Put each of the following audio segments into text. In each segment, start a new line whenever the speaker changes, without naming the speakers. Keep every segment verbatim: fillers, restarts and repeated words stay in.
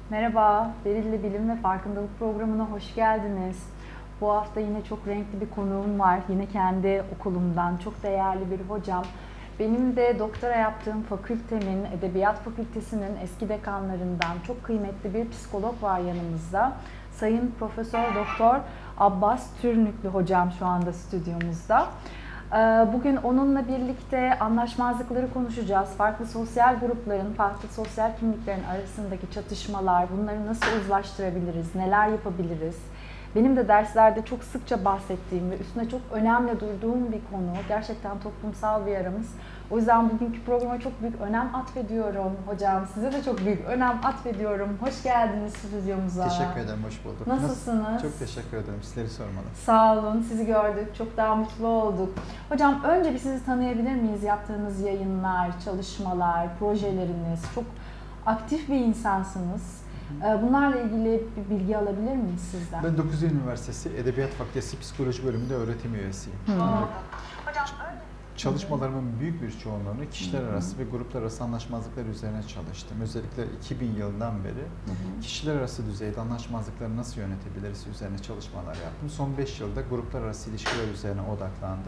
Merhaba, Beril'le Bilim ve Farkındalık programına hoş geldiniz. Bu hafta yine çok renkli bir konuğum var. Yine kendi okulumdan çok değerli bir hocam. Benim de doktora yaptığım fakültemin, Edebiyat Fakültesinin eski dekanlarından çok kıymetli bir psikolog var yanımızda. Sayın Profesör Doktor Abbas Türnüklü hocam şu anda stüdyomuzda. Bugün onunla birlikte anlaşmazlıkları konuşacağız. Farklı sosyal grupların, farklı sosyal kimliklerin arasındaki çatışmalar, bunları nasıl uzlaştırabiliriz, neler yapabiliriz? Benim de derslerde çok sıkça bahsettiğim ve üstüne çok önemli duyduğum bir konu. Gerçekten toplumsal bir yaramız. O yüzden bugünkü programa çok büyük önem atfediyorum hocam. Size de çok büyük önem atfediyorum. Hoş geldiniz stüdyomuza.
Teşekkür ederim, hoş bulduk.
Nasılsınız?
Nasıl? Çok teşekkür ederim, sizleri sormalı.
Sağ olun, sizi gördük. Çok daha mutlu olduk. Hocam önce bir sizi tanıyabilir miyiz? Yaptığınız yayınlar, çalışmalar, projeleriniz. Çok aktif bir insansınız. Bunlarla ilgili bir bilgi alabilir miyiz sizden?
Ben dokuz Eylül Üniversitesi Edebiyat Fakültesi Psikoloji Bölümünde öğretim üyesiyim.
Hı.
Yani çalışmalarımın büyük bir çoğunluğunu kişiler arası ve gruplar arası anlaşmazlıklar üzerine çalıştım. Özellikle iki bin yılından beri hı hı. kişiler arası düzeyde anlaşmazlıkları nasıl yönetebiliriz üzerine çalışmalar yaptım. Son beş yılda gruplar arası ilişkiler üzerine odaklandı.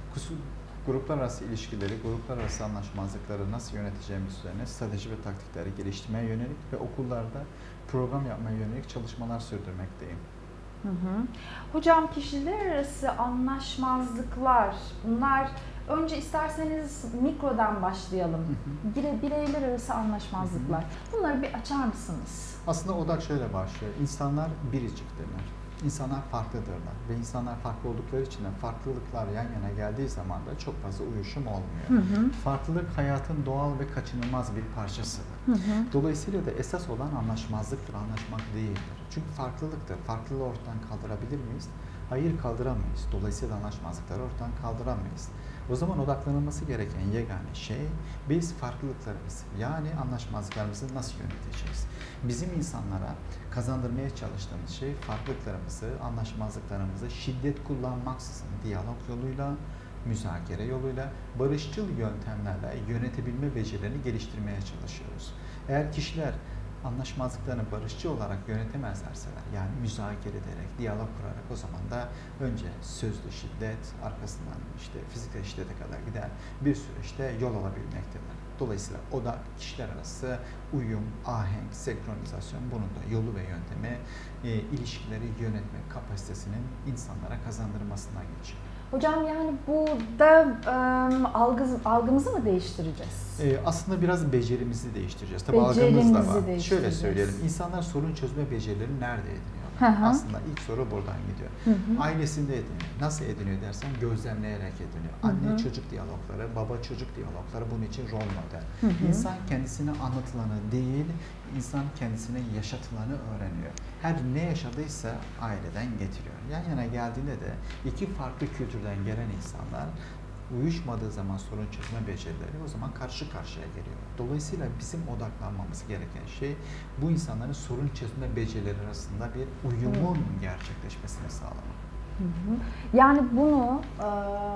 Gruplar arası ilişkileri, gruplar arası anlaşmazlıkları nasıl yöneteceğimiz üzerine strateji ve taktikleri geliştirmeye yönelik ve okullarda program yapmaya yönelik çalışmalar sürdürmekteyim.
Hı hı. Hocam kişiler arası anlaşmazlıklar, bunlar önce isterseniz mikrodan başlayalım. Hı hı. Bireyler arası anlaşmazlıklar. Hı hı. Bunları bir açar mısınız?
Aslında odak şöyle başlıyor. İnsanlar biriciktirler. İnsanlar farklıdırlar ve insanlar farklı oldukları için de farklılıklar yan yana geldiği zaman da çok fazla uyuşum olmuyor. Hı hı. Farklılık hayatın doğal ve kaçınılmaz bir parçasıdır. Hı hı. Dolayısıyla da esas olan anlaşmazlıktır, anlaşmak değildir. Çünkü farklılıktır. Farklılığı ortadan kaldırabilir miyiz? Hayır, kaldıramayız. Dolayısıyla anlaşmazlıkları ortadan kaldıramayız. O zaman odaklanılması gereken yegane şey, biz farklılıklarımızı, yani anlaşmazlıklarımızı nasıl yöneteceğiz? Bizim insanlara kazandırmaya çalıştığımız şey, farklılıklarımızı, anlaşmazlıklarımızı şiddet kullanmaksızın, diyalog yoluyla, müzakere yoluyla, barışçıl yöntemlerle yönetebilme becerilerini geliştirmeye çalışıyoruz. Eğer kişiler anlaşmazlıklarını barışçı olarak yönetemezlerse, yani müzakere ederek, diyalog kurarak, o zaman da önce sözlü şiddet, arkasından işte fiziksel şiddete kadar giden bir süreçte yol alabilmektedir. Dolayısıyla o da kişiler arası uyum, ahenk, senkronizasyon, bunun da yolu ve yöntemi e, ilişkileri yönetme kapasitesinin insanlara kazandırmasından geçiyor.
Hocam yani burada e, algı, algımızı mı değiştireceğiz?
Ee, aslında biraz becerimizi değiştireceğiz. Tabii algımız da var. Şöyle söyleyelim, insanlar sorun çözme becerilerini nerede ediniyorlar? Hı hı. Aslında ilk soru buradan gidiyor. Hı hı. Ailesinde ediniyor. Nasıl ediniyor dersen gözlemleyerek ediniyor. Hı hı. Anne çocuk diyalogları, baba çocuk diyalogları bunun için rol model. Hı hı. İnsan kendisine anlatılanı değil, insan kendisine yaşatılanı öğreniyor. Her ne yaşadıysa aileden getiriyor. Yan yana geldiğinde de iki farklı kültürden gelen insanlar uyuşmadığı zaman sorun çözme becerileri o zaman karşı karşıya geliyor. Dolayısıyla bizim odaklanmamız gereken şey bu insanların sorun çözme becerileri arasında bir uyumun hı. gerçekleşmesini sağlamak.
Hı hı. Yani bunu e,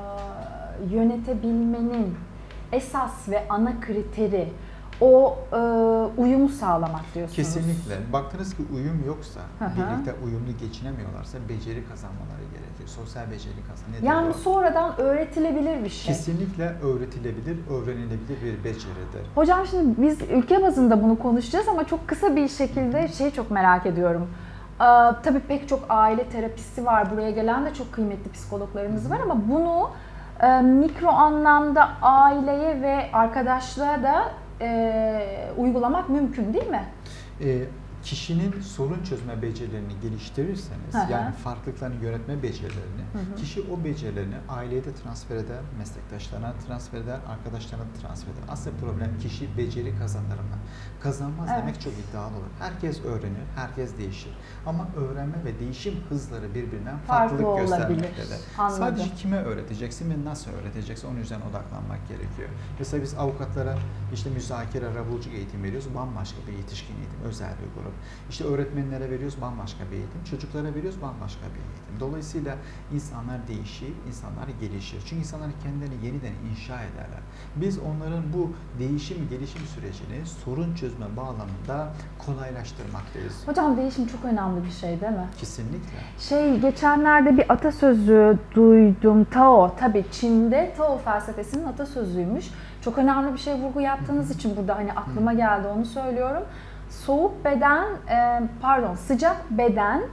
yönetebilmenin esas ve ana kriteri o e, uyumu sağlamak diyorsunuz.
Kesinlikle. Baktınız ki uyum yoksa, hı hı. birlikte uyumlu geçinemiyorlarsa beceri kazanmaları gerekir. Sosyal beceri kazanmaları.
Yani var? Sonradan öğretilebilir bir şey.
Kesinlikle öğretilebilir, öğrenilebilir bir beceridir.
Hocam şimdi biz ülke bazında bunu konuşacağız ama çok kısa bir şekilde şeyi çok merak ediyorum. Ee, tabii pek çok aile terapisti var. Buraya gelen de çok kıymetli psikologlarımız hı hı. var ama bunu e, mikro anlamda aileye ve arkadaşlığa da E, uygulamak mümkün değil mi?
E, kişinin sorun çözme becerilerini geliştirirseniz, hı hı. yani farklılıklarını yönetme becerilerini, hı hı. kişi o becerilerini aileye de transfer eder, meslektaşlarına transfer eder, arkadaşlarına transfer eder. Aslında problem kişi beceri kazanır mı? Kazanmaz evet. demek çok iddialı olur. Herkes öğrenir, herkes değişir. Ama öğrenme ve değişim hızları birbirinden farklılık Farklı göstermektedir. Sadece kime öğreteceksin ve nasıl öğreteceksin onun üzerine odaklanmak gerekiyor. Mesela biz avukatlara işte müzakere, arabuluculuk eğitim veriyoruz. Bambaşka bir yetişkin eğitim, özel bir grup. olup işte öğretmenlere veriyoruz bambaşka bir eğitim, çocuklara veriyoruz bambaşka bir eğitim. Dolayısıyla insanlar değişir, insanlar gelişir. Çünkü insanlar kendilerini yeniden inşa ederler. Biz onların bu değişim, gelişim sürecini sorun çözme bağlamında kolaylaştırmaktayız.
Hocam değişim çok önemli bir şey değil mi?
Kesinlikle.
Şey, geçenlerde bir atasözü duydum. Tao, tabii Çin'de Tao felsefesinin atasözüymüş. Çok önemli bir şey vurgu yaptığınız için burada hani aklıma geldi, onu söylüyorum. Soğuk beden, pardon sıcak beden,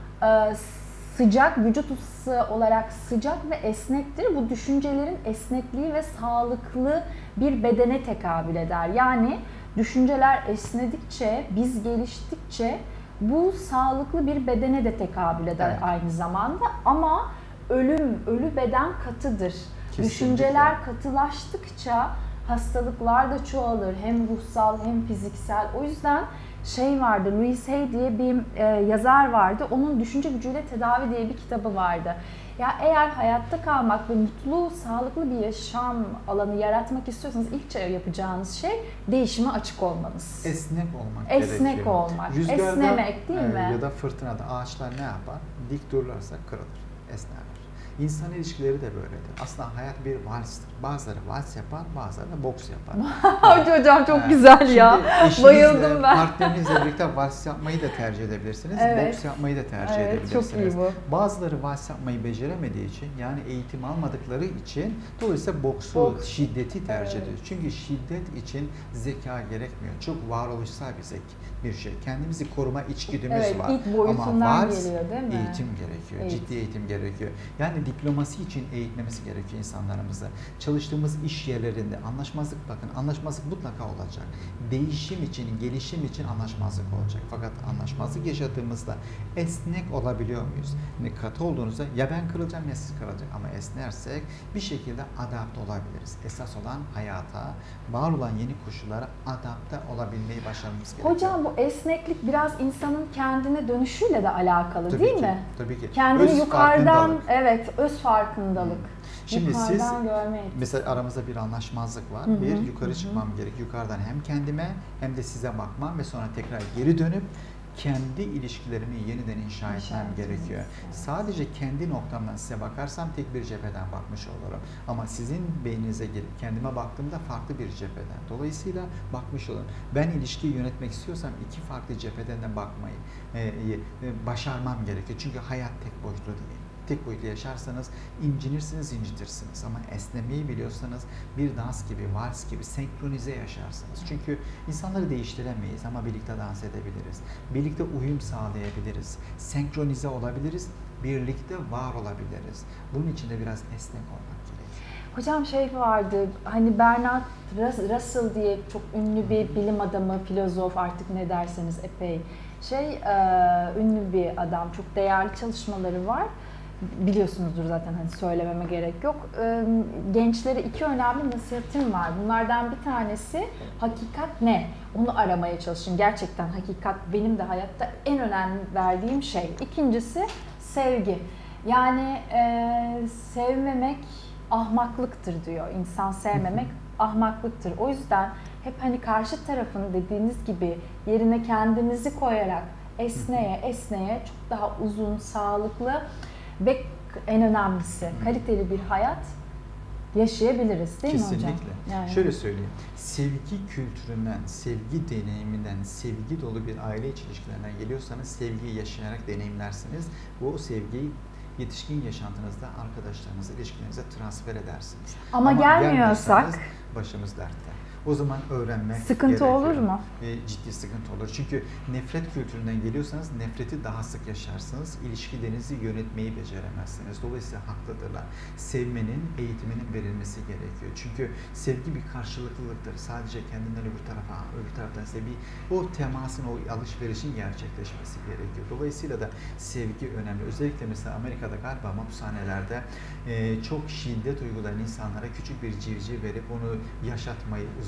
sıcak, vücut ısısı olarak sıcak ve esnektir. Bu düşüncelerin esnekliği ve sağlıklı bir bedene tekabül eder. Yani düşünceler esnedikçe, biz geliştikçe bu sağlıklı bir bedene de tekabül eder, evet, aynı zamanda. Ama ölüm, ölü beden katıdır. Kesinlikle. Düşünceler katılaştıkça hastalıklar da çoğalır. Hem ruhsal hem fiziksel. O yüzden şey vardı, Louise Hay diye bir e, yazar vardı. Onun Düşünce Gücüyle Tedavi diye bir kitabı vardı. Ya eğer hayatta kalmak ve mutlu, sağlıklı bir yaşam alanı yaratmak istiyorsanız ilk yapacağınız şey değişime açık olmanız.
Esnek olmak
Esnek
gerekiyor.
olmak,
Rüzgarda,
esnemek değil
e,
mi?
Ya da fırtınada ağaçlar ne yapar? Dik dururlarsa kırılır, esnerler. İnsan ilişkileri de böyledir. Aslında hayat bir valstir. Bazıları vals yapar, bazıları da boks yapar.
Hocam çok güzel ya. Bayıldım ben.
Partnerinizle birlikte vals yapmayı da tercih edebilirsiniz. Evet. Boks yapmayı da tercih
evet,
edebilirsiniz.
Çok iyi bu.
Bazıları vals yapmayı beceremediği için, yani eğitim almadıkları için dolayısıyla boksu,
Boks.
şiddeti tercih
evet.
ediyor. Çünkü şiddet için zeka gerekmiyor. Çok varoluşsal bir zek, bir şey. Kendimizi koruma içgüdümüz
evet,
var.
ilk boyutundan
ama vals,
geliyor değil mi?
eğitim gerekiyor. Evet. Ciddi eğitim gerekiyor. Yani diplomasi için eğitmemiz gerekiyor insanlarımızı. Çalıştığımız iş yerlerinde anlaşmazlık, bakın anlaşmazlık mutlaka olacak. Değişim için, gelişim için anlaşmazlık olacak. Fakat anlaşmazlık yaşadığımızda esnek olabiliyor muyuz? Yani katı olduğunuzda ya ben kırılacağım ya siz kırılacak, ama esnersek bir şekilde adapte olabiliriz. Esas olan hayata, var olan yeni koşullara adapte olabilmeyi başarmamız gerekiyor.
Hocam bu esneklik biraz insanın kendine dönüşüyle de alakalı
tabii
değil
ki,
mi?
Tabii ki.
Kendini
öz
yukarıdan, evet, öz farkındalık. Hmm.
Şimdi
yukarıdan
siz,
görme
mesela aramızda bir anlaşmazlık var.
Hı-hı.
Bir, yukarı
Hı-hı.
çıkmam gerek. Yukarıdan hem kendime hem de size bakmam ve sonra tekrar geri dönüp kendi ilişkilerimi yeniden inşa etmem gerekiyor. Evet. Sadece kendi noktamdan size bakarsam tek bir cepheden bakmış olurum. Ama sizin beyninize girip kendime baktığımda farklı bir cepheden. Dolayısıyla bakmış olurum. Ben ilişkiyi yönetmek istiyorsam iki farklı cepheden de bakmayı e, e, başarmam gerekiyor. Çünkü hayat tek boyutlu değil. Tek boyutlu yaşarsanız incinirsiniz, incitirsiniz. Ama esnemeyi biliyorsanız bir dans gibi, vals gibi senkronize yaşarsınız. Çünkü insanları değiştiremeyiz ama birlikte dans edebiliriz. Birlikte uyum sağlayabiliriz. Senkronize olabiliriz. Birlikte var olabiliriz. Bunun için de biraz esnek olmak gerekiyor.
Hocam şey vardı, hani Bernard Russell diye çok ünlü bir bilim adamı, filozof, artık ne derseniz epey şey, ünlü bir adam, çok değerli çalışmaları var. Biliyorsunuzdur zaten, hani söylememe gerek yok. Gençlere iki önemli nasihatim var. Bunlardan bir tanesi hakikat ne? Onu aramaya çalışın. Gerçekten hakikat benim de hayatta en önemli verdiğim şey. İkincisi sevgi. Yani e, sevmemek ahmaklıktır diyor. İnsan sevmemek ahmaklıktır. O yüzden hep hani karşı tarafın dediğiniz gibi yerine kendimizi koyarak esneye esneye çok daha uzun, sağlıklı ve en önemlisi kaliteli bir hayat yaşayabiliriz değil
Kesinlikle.
mi hocam?
Yani. Şöyle söyleyeyim, sevgi kültüründen, sevgi deneyiminden, sevgi dolu bir aile içi ilişkilerinden geliyorsanız sevgiyi yaşayarak deneyimlersiniz. Bu sevgiyi yetişkin yaşantınızda arkadaşlarınızla, ilişkilerinize transfer edersiniz.
Ama, Ama gelmiyorsak
başımız dertte. O zaman öğrenmek
sıkıntı
gerekiyor.
olur mu?
E, ciddi sıkıntı olur. Çünkü nefret kültüründen geliyorsanız nefreti daha sık yaşarsınız. İlişkilerinizi yönetmeyi beceremezsiniz. Dolayısıyla haklıdırlar. Sevmenin, eğitiminin verilmesi gerekiyor. Çünkü sevgi bir karşılıklılıktır. Sadece kendinden öbür tarafa, öbür taraftan sevgi, o temasın, o alışverişin gerçekleşmesi gerekiyor. Dolayısıyla da sevgi önemli. Özellikle mesela Amerika'da galiba hapishanelerde e, çok şiddet uygulayan insanlara küçük bir civciv verip onu yaşatmayı, uzun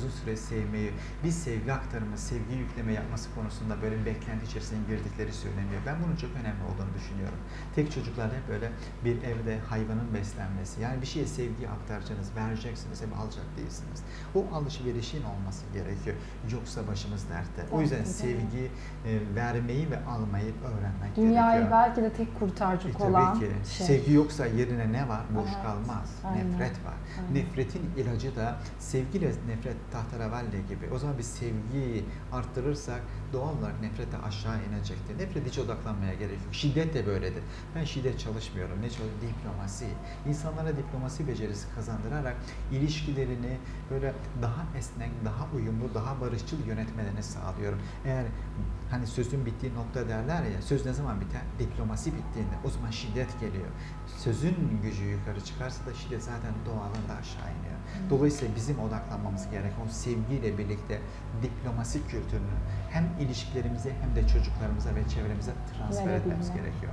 uzun süre sevmeyi, bir sevgi aktarımı, sevgi yükleme yapması konusunda böyle bir beklenti içerisine girdikleri söyleniyor. Ben bunun çok önemli olduğunu düşünüyorum. Tek çocuklar hep böyle bir evde hayvanın beslenmesi. Yani bir şeye sevgi aktaracaksınız, vereceksiniz, hep alacak değilsiniz. O alışverişin olması gerekiyor. Yoksa başımız dertte. O yüzden sevgi e, vermeyi ve almayı öğrenmek
Dünyayı
gerekiyor.
belki de tek kurtaracak
e,
olan
tabii ki.
şey.
Sevgi yoksa yerine ne var? Boş
Evet,
kalmaz.
aynen.
Nefret var.
Aynen.
Nefretin ilacı da sevgiyle nefret tahterevalli gibi. O zaman biz sevgiyi arttırırsak doğal olarak nefret de aşağı inecektir. Nefret hiç odaklanmaya gerek yok. Şiddet de böyledir. Ben şiddet çalışmıyorum. Ne çalışıyorum? Diplomasi. İnsanlara diplomasi becerisi kazandırarak ilişkilerini böyle daha esnek, daha uyumlu, daha barışçıl yönetmelerini sağlıyorum. Eğer hani sözün bittiği nokta derler ya, söz ne zaman biter? Diplomasi bittiğinde. O zaman şiddet geliyor. Sözün gücü yukarı çıkarsa da şiddet zaten doğalında aşağı iniyor. Dolayısıyla bizim odaklanmamız gereken o sevgiyle birlikte diplomasi kültürünü hem ilişkilerimize hem de çocuklarımıza ve çevremize transfer etmemiz gerekiyor.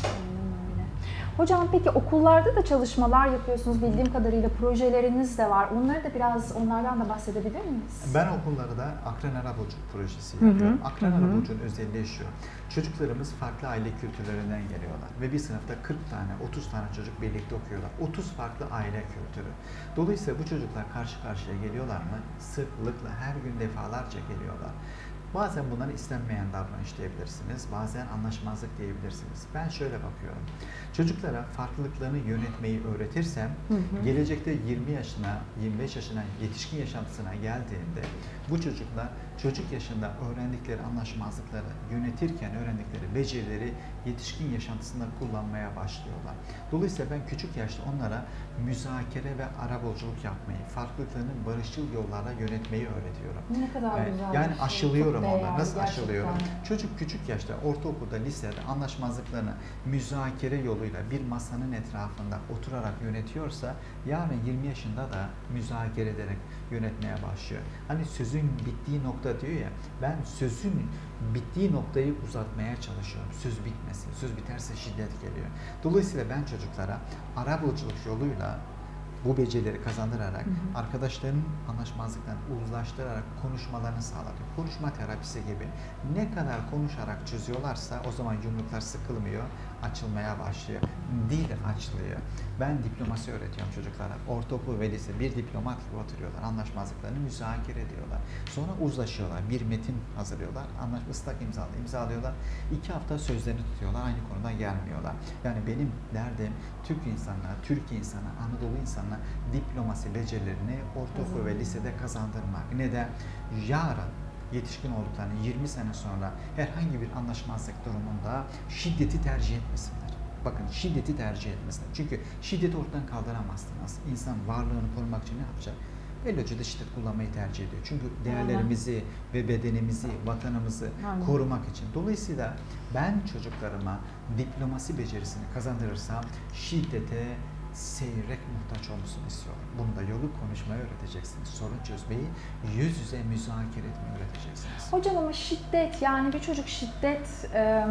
Hocam peki okullarda da çalışmalar yapıyorsunuz bildiğim kadarıyla, projeleriniz de var. Onları da biraz onlardan da bahsedebilir miyiz?
Ben okullarda Akran Arabuluculuk projesi yapıyorum. Akran Arabuluculuğun özelliği şu. Çocuklarımız farklı aile kültürlerinden geliyorlar ve bir sınıfta kırk tane, otuz tane çocuk birlikte okuyorlar. otuz farklı aile kültürü. Dolayısıyla bu çocuklar karşı karşıya geliyorlar mı? Sıklıkla her gün defalarca geliyorlar. Bazen bunları istenmeyen davranış diyebilirsiniz, bazen anlaşmazlık diyebilirsiniz. Ben şöyle bakıyorum. Çocuklara farklılıklarını yönetmeyi öğretirsem, hı hı. gelecekte yirmi yaşına, yirmi beş yaşına, yetişkin yaşantısına geldiğinde bu çocuklar çocuk yaşında öğrendikleri anlaşmazlıkları yönetirken öğrendikleri becerileri yetişkin yaşantısında kullanmaya başlıyorlar. Dolayısıyla ben küçük yaşta onlara müzakere ve arabuluculuk yapmayı, farklılıklarını barışçıl yollarla yönetmeyi öğretiyorum.
Ne kadar
yani,
güzel.
Yani
şey.
aşılıyorum onları. Nasıl
gerçekten.
aşılıyorum? Çocuk küçük yaşta, ortaokulda, lisede anlaşmazlıklarını müzakere yoluyla bir masanın etrafında oturarak yönetiyorsa yarın yirmi yaşında da müzakere ederek yönetmeye başlıyor. Hani sözün bittiği nokta diyor ya, ben sözün bittiği noktayı uzatmaya çalışıyorum. Söz bitmesin. Söz biterse şiddet geliyor. Dolayısıyla ben çocuklara arabuluculuk yoluyla bu becerileri kazandırarak, hı hı. arkadaşlarının anlaşmazlıklarını uzlaştırarak konuşmalarını sağladım. Konuşma terapisi gibi. Ne kadar konuşarak çözüyorlarsa o zaman yumruklar sıkılmıyor, açılmaya başlıyor. Dil açılıyor. Ben diplomasi öğretiyorum çocuklara. Ortaokul ve lise bir diplomat gibi oturuyorlar. Anlaşmazlıklarını müzakere ediyorlar. Sonra uzlaşıyorlar. Bir metin hazırlıyorlar. Anlaşma ıslak imzalı imzalıyorlar. İki hafta sözlerini tutuyorlar. Aynı konuda gelmiyorlar. Yani benim derdim Türk insanına, Türkiye insanına, Anadolu insanına diplomasi becerilerini ortaokul ve lisede kazandırmak. Neden? Yarın yetişkin olduklarını yirmi sene sonra herhangi bir anlaşmazlık durumunda şiddeti tercih etmesinler. Bakın şiddeti tercih etmesinler. Çünkü şiddeti ortadan kaldıramazsınız. İnsan varlığını korumak için ne yapacak? Belli ölçüde şiddet kullanmayı tercih ediyor. Çünkü değerlerimizi ve bedenimizi, vatanımızı Aynen. korumak için. Dolayısıyla ben çocuklarıma diplomasi becerisini kazandırırsam şiddete seyrek muhtaç olmasını istiyorum. Bunda yolu konuşmayı öğreteceksiniz. Sorun çözmeyi, yüz yüze müzakere etmeyi öğreteceksiniz.
Hocam ama şiddet, yani bir çocuk şiddet e,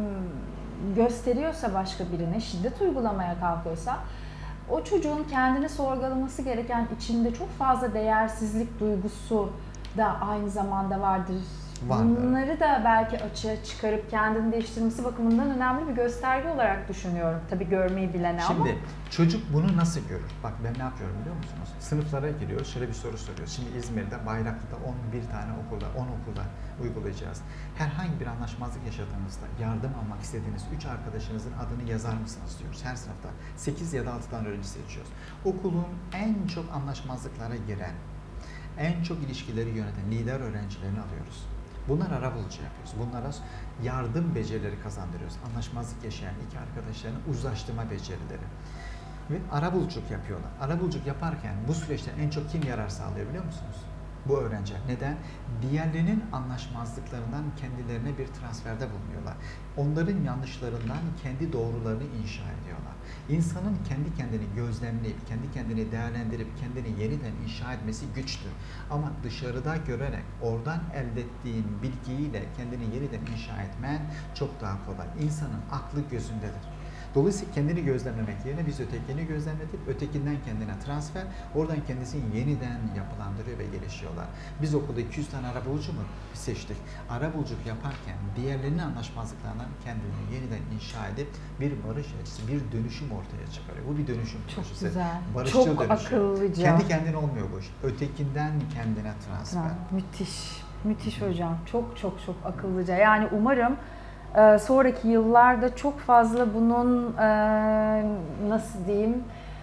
gösteriyorsa başka birine, şiddet uygulamaya kalkıyorsa o çocuğun kendini sorgulaması gereken içinde çok fazla değersizlik duygusu da aynı zamanda vardır. Vardır. Bunları da belki açığa çıkarıp kendini değiştirmesi bakımından önemli bir gösterge olarak düşünüyorum. Tabii görmeyi bilene
Şimdi,
ama.
Şimdi çocuk bunu nasıl görür? Bak ben ne yapıyorum biliyor musunuz? Sınıflara giriyor, şöyle bir soru soruyoruz. Şimdi İzmir'de, Bayraklı'da on bir tane okulda, on okulda uygulayacağız. Herhangi bir anlaşmazlık yaşadığınızda yardım almak istediğiniz üç arkadaşınızın adını yazar mısınız diyoruz her sınıfta. sekiz ya da altı tane öğrenci seçiyoruz. Okulun en çok anlaşmazlıklara giren, en çok ilişkileri yöneten lider öğrencilerini alıyoruz. Bunlar arabulucu yapıyoruz. Bunlara yardım becerileri kazandırıyoruz. Anlaşmazlık yaşayan iki arkadaşların uzlaştırma becerileri. Ve arabuluculuk yapıyorlar. Arabuluculuk yaparken bu süreçte en çok kim yarar sağlıyor biliyor musunuz? Bu öğrenci. Neden? Diğerlerinin anlaşmazlıklarından kendilerine bir transferde bulunuyorlar. Onların yanlışlarından kendi doğrularını inşa ediyorlar. İnsanın kendi kendini gözlemleyip, kendi kendini değerlendirip, kendini yeniden inşa etmesi güçtür. Ama dışarıda görerek, oradan elde ettiğin bilgiyle kendini yeniden inşa etmen çok daha kolay. İnsanın aklı gözündedir. Dolayısıyla kendini gözlemlemek yerine biz ötekini gözlemledip ötekinden kendine transfer, oradan kendisini yeniden yapılandırıyor ve gelişiyorlar. Biz okulda iki yüz tane arabulucu mu seçtik? Arabuluculuk yaparken diğerlerinin anlaşmazlıklarından kendini yeniden inşa edip bir barış açısı, bir dönüşüm ortaya çıkarıyor. Bu bir dönüşüm
Çok
projesi.
güzel.
Barışçıl
Çok
dönüşüm.
akıllıca.
Kendi kendine olmuyor bu iş. Ötekinden kendine transfer.
Müthiş. Müthiş hocam. Çok çok çok akıllıca. Yani umarım e, sonraki yıllarda çok fazla bunun e, nasıl diyeyim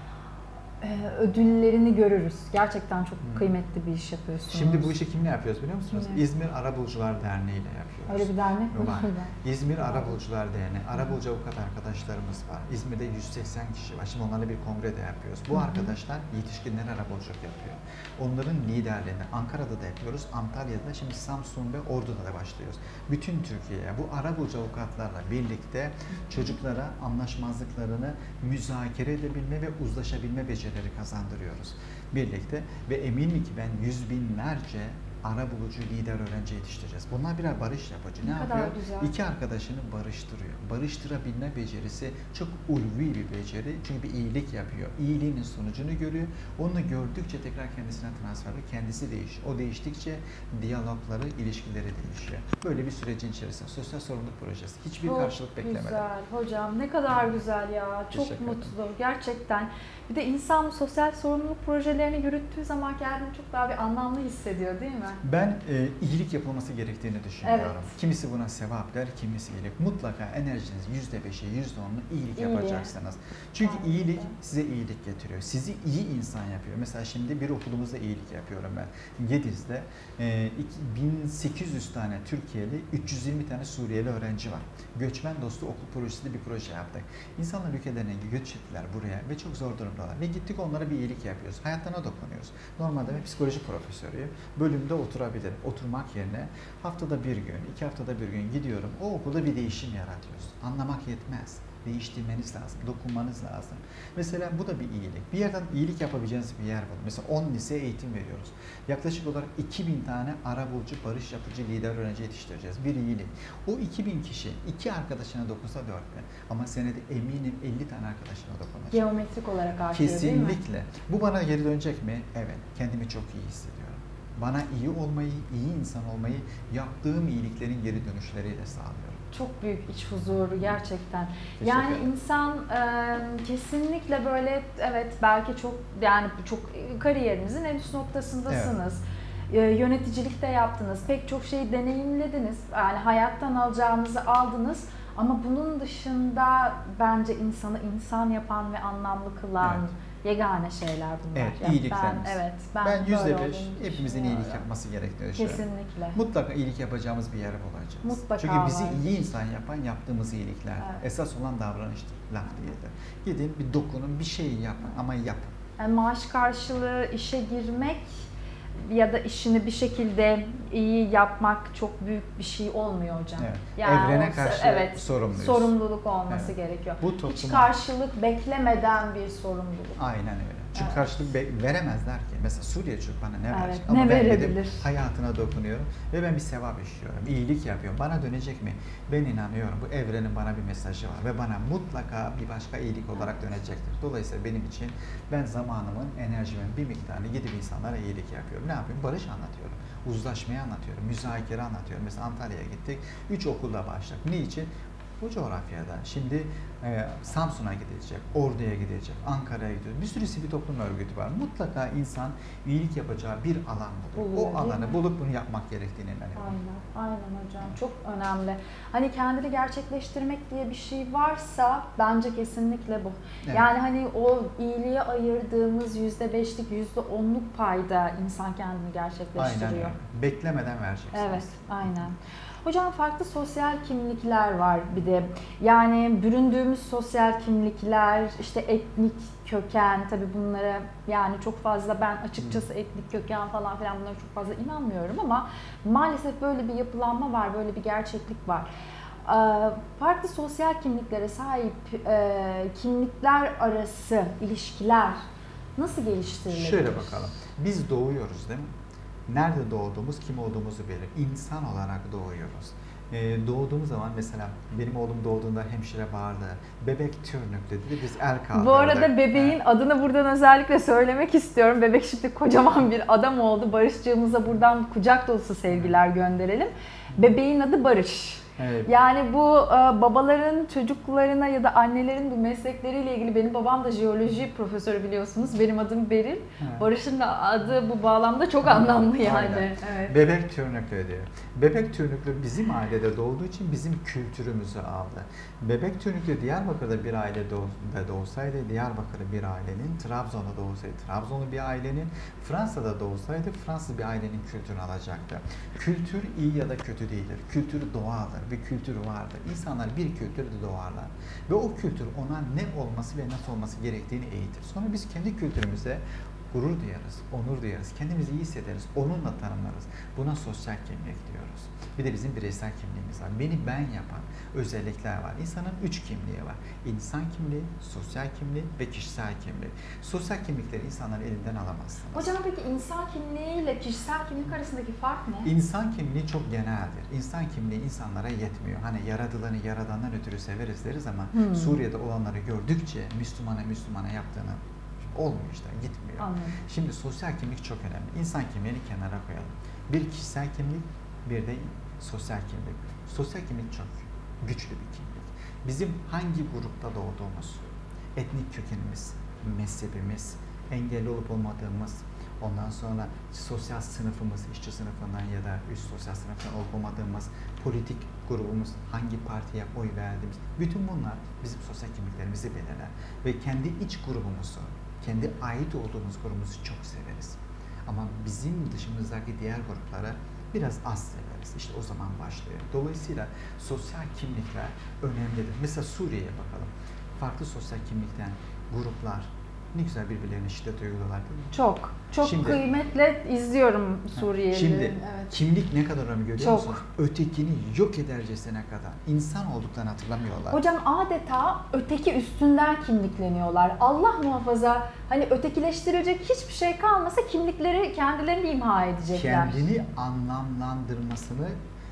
e, ödüllerini görürüz. Gerçekten çok
Hmm.
kıymetli bir iş yapıyorsunuz.
Şimdi bu işi kimle yapıyoruz biliyor musunuz?
Kimle?
İzmir Arabulucular Derneği ile yapıyoruz.
Öyle bir dernek mi?
Var. İzmir Arabulucular Derneği. Arabulucu avukat arkadaşlarımız var. İzmir'de yüz seksen kişi var. Şimdi onlarla bir kongre de yapıyoruz. Bu
Hı hı.
arkadaşlar yetişkinler arabuluculuk yapıyor. Onların liderliğini Ankara'da da yapıyoruz. Antalya'da, şimdi Samsun ve Ordu'da da başlıyoruz. Bütün Türkiye'ye bu arabulucu avukatlarla birlikte çocuklara anlaşmazlıklarını müzakere edebilme ve uzlaşabilme becerileri kazandırıyoruz birlikte ve eminim ki ben yüz binlerce arabulucu lider öğrenci yetiştireceğiz. Bunlar birer barış yapıcı. Ne,
Ne kadar
yapıyor?
güzel.
İki arkadaşını barıştırıyor. Barıştırabilme becerisi çok ulvi bir beceri. Çünkü bir iyilik yapıyor. İyiliğinin sonucunu görüyor. Onu gördükçe tekrar kendisine transfer ediyor. Kendisi değişiyor. O değiştikçe diyalogları, ilişkileri değişiyor. Böyle bir sürecin içerisinde sosyal sorumluluk projesi. Hiçbir
Çok
karşılık beklemeden.
güzel hocam. Ne kadar güzel ya. Çok
Teşekkür
mutlu. Gerçekten. Bir de insan sosyal sorumluluk projelerini yürüttüğü zaman kendini çok daha bir anlamlı hissediyor değil mi?
Ben e, iyilik yapılması gerektiğini düşünüyorum.
Evet.
Kimisi buna sevap der, kimisi iyilik. Mutlaka enerjiniz yüzde beşi, yüzde onunu iyilik
İyi.
yapacaksınız. Çünkü
Aynen.
iyilik size iyilik getiriyor. Sizi iyi insan yapıyor. Mesela şimdi bir okulumuzda iyilik yapıyorum ben. Gediz'de e, bin sekiz yüz tane Türkiye'li, üç yüz yirmi tane Suriyeli öğrenci var. Göçmen dostu okul projesi bir proje yaptık. İnsanlar ülkelerine göç ettiler buraya ve çok zor durumdalar. Ve gittik onlara bir iyilik yapıyoruz. Hayatlarına dokunuyoruz. Normalde ben psikoloji profesörüyüm. Bölümde oturabilirim. Oturmak yerine haftada bir gün, iki haftada bir gün gidiyorum. O okulda bir değişim yaratıyoruz. Anlamak yetmez. Değiştirmeniz lazım, dokunmanız lazım. Mesela bu da bir iyilik. Bir yerden iyilik yapabileceğiniz bir yer var. Mesela on lise eğitim veriyoruz. Yaklaşık olarak iki bin tane arabulucu, barış yapıcı lider öğrenci yetiştireceğiz. Bir iyilik. O iki bin kişi iki arkadaşına dokunsa dört bin. Ama senede eminim elli tane arkadaşına dokunacak.
Geometrik olarak artıyor değil mi?
Kesinlikle. Bu bana geri dönecek mi? Evet. Kendimi çok iyi hissediyorum. Bana iyi olmayı, iyi insan olmayı yaptığım iyiliklerin geri dönüşleriyle sağlıyorum.
Çok büyük iç huzuru gerçekten.
Teşekkür
Yani
ederim.
insan e, kesinlikle böyle evet belki çok yani çok kariyerinizin en üst noktasındasınız. E, yöneticilikte yaptınız. Pek çok şeyi deneyimlediniz. Yani hayattan alacağınızı aldınız. Ama bunun dışında bence insanı insan yapan ve anlamlı kılan
Evet.
yegane şeyler bunlar.
Evet,
Yani
iyiliklerimiz.
Ben, evet, ben,
Ben yüzde
böyle
beş
olduğunu
hepimizin
düşünüyorum.
iyilik yapması gerektiğini düşünüyorum.
Kesinlikle.
Mutlaka iyilik yapacağımız bir yer bulacağız.
Mutlaka
Çünkü bizi
var.
iyi insan yapan yaptığımız iyilikler.
Evet.
Esas olan davranıştır, laf değildir. Gidin bir dokunun, bir şey yapın ama yapın.
Yani maaş karşılığı işe girmek ya da işini bir şekilde iyi yapmak çok büyük bir şey olmuyor hocam.
Evet.
Yani
Evrene
o-
karşı
evet,
sorumluyuz.
sorumluluk olması
Evet.
gerekiyor.
Bu
Hiç
topluma-
karşılık beklemeden bir sorumluluk.
Aynen öyle. Çünkü
Evet.
karşılık be- veremezler ki. Mesela Suriye çocuk bana ne
Evet,
verecek?
ne
Ama ben gidip
verebilir?
hayatına dokunuyorum ve ben bir sevap işliyorum. İyilik yapıyorum. Bana dönecek mi? Ben inanıyorum. Bu evrenin bana bir mesajı var ve bana mutlaka bir başka iyilik olarak dönecektir. Dolayısıyla benim için ben zamanımın, enerjimin bir miktarını gidip insanlara iyilik yapıyorum. Ne yapıyorum? Barış anlatıyorum. Uzlaşmayı anlatıyorum. Müzakere anlatıyorum. Mesela Antalya'ya gittik. Üç okulda başladık. Niçin? Bu coğrafyada. Şimdi e, Samsun'a gidecek, Ordu'ya gidecek, Ankara'ya gidiyor. Bir sürü sivil toplum örgütü var. Mutlaka insan iyilik yapacağı bir alan bulur.
Buluyor,
O
değil
alanı
mi?
bulup bunu yapmak gerektiğine inanıyorum.
Aynen, aynen hocam. Çok önemli. Hani kendini gerçekleştirmek diye bir şey varsa bence kesinlikle bu.
Evet.
Yani hani o iyiliğe ayırdığımız yüzde beşlik, yüzde onluk payda insan kendini
Aynen
gerçekleştiriyor.
öyle. Beklemeden vereceksiniz.
Evet, aynen. Hocam farklı sosyal kimlikler var bir de. Yani büründüğümüz sosyal kimlikler, işte etnik köken, tabii bunlara yani çok fazla ben açıkçası etnik köken falan filan bunlara çok fazla inanmıyorum ama maalesef böyle bir yapılanma var, böyle bir gerçeklik var. Ee, Farklı sosyal kimliklere sahip e, kimlikler arası ilişkiler nasıl geliştirilebilir?
Şöyle bakalım. Biz doğuyoruz değil mi? Nerede doğduğumuz, kim olduğumuzu bilir. İnsan olarak doğuyoruz. e, doğduğumuz zaman mesela benim oğlum doğduğunda hemşire bağırdı. Bebek turnuk dedi. Biz el kaldırdık.
Bu arada bebeğin adını buradan özellikle söylemek istiyorum. Bebek şimdi kocaman bir adam oldu. Barışçığımıza buradan kucak dolusu sevgiler gönderelim. Bebeğin adı Barış.
Evet.
Yani bu babaların çocuklarına ya da annelerin bu meslekleriyle ilgili, benim babam da jeoloji profesörü biliyorsunuz. Benim adım Beril. Evet. Barış'ın da adı bu bağlamda çok anlamlı yani. Evet.
Bebek turnuklu diyor. Bebek turnuklu bizim ailede doğduğu için bizim kültürümüzü aldı. Bebek turnuklu Diyarbakır'da bir aile doğsaydı, Diyarbakır'da bir ailenin, Trabzon'da doğsaydı, Trabzon'da bir ailenin, Fransa'da doğsaydı, Fransız bir ailenin kültürünü alacaktı. Kültür iyi ya da kötü değildir. Kültür doğaldır. Bir kültür vardır. İnsanlar bir kültürde doğarlar. Ve o kültür ona ne olması ve nasıl olması gerektiğini eğitir. Sonra biz kendi kültürümüze gurur duyarız, onur duyarız, kendimizi iyi hissederiz, onunla tanımlarız. Buna sosyal kimlik diyoruz. Bir de bizim bireysel kimliğimiz var. Beni ben yapan özellikler var. İnsanın üç kimliği var. İnsan kimliği, sosyal kimliği ve kişisel kimliği. Sosyal kimlikleri insanların elinden alamazsınız.
Hocam peki insan kimliği ile kişisel kimlik arasındaki fark ne?
İnsan kimliği çok geneldir. İnsan kimliği insanlara yetmiyor. Hani yaradılanı yaradandan ötürü severiz deriz ama hmm. Suriye'de olanları gördükçe Müslümana Müslümana yaptığını olmuyor işte, gitmiyor.
Anladım.
Şimdi sosyal kimlik çok önemli. İnsan kimliğini kenara koyalım. Bir kişisel kimlik, bir de sosyal kimlik. Sosyal kimlik çok güçlü bir kimlik. Bizim hangi grupta doğduğumuz, etnik kökenimiz, mezhebimiz, engelli olup olmadığımız, ondan sonra sosyal sınıfımız, işçi sınıfından ya da üst sosyal sınıftan olup olmadığımız, politik grubumuz, hangi partiye oy verdiğimiz, bütün bunlar bizim sosyal kimliklerimizi belirler. Ve kendi iç grubumuzu, kendi ait olduğumuz grubumuzu çok severiz. Ama bizim dışımızdaki diğer gruplara biraz az severiz. İşte o zaman başlıyor. Dolayısıyla sosyal kimlikler önemlidir. Mesela Suriye'ye bakalım. Farklı sosyal kimlikten gruplar ne güzel birbirlerine şiddet uyguluyorlar değil mi?
Çok. Çok şimdi, kıymetle izliyorum Suriye'yi.
Şimdi evet. Kimlik ne kadar önemli görüyor musunuz? Ötekini yok edercesine kadar insan olduklarını hatırlamıyorlar.
Hocam adeta öteki üstünden kimlikleniyorlar. Allah muhafaza, hani ötekileştirilecek hiçbir şey kalmasa kimlikleri kendilerini imha edecekler.
Kendini anlamlandırmasını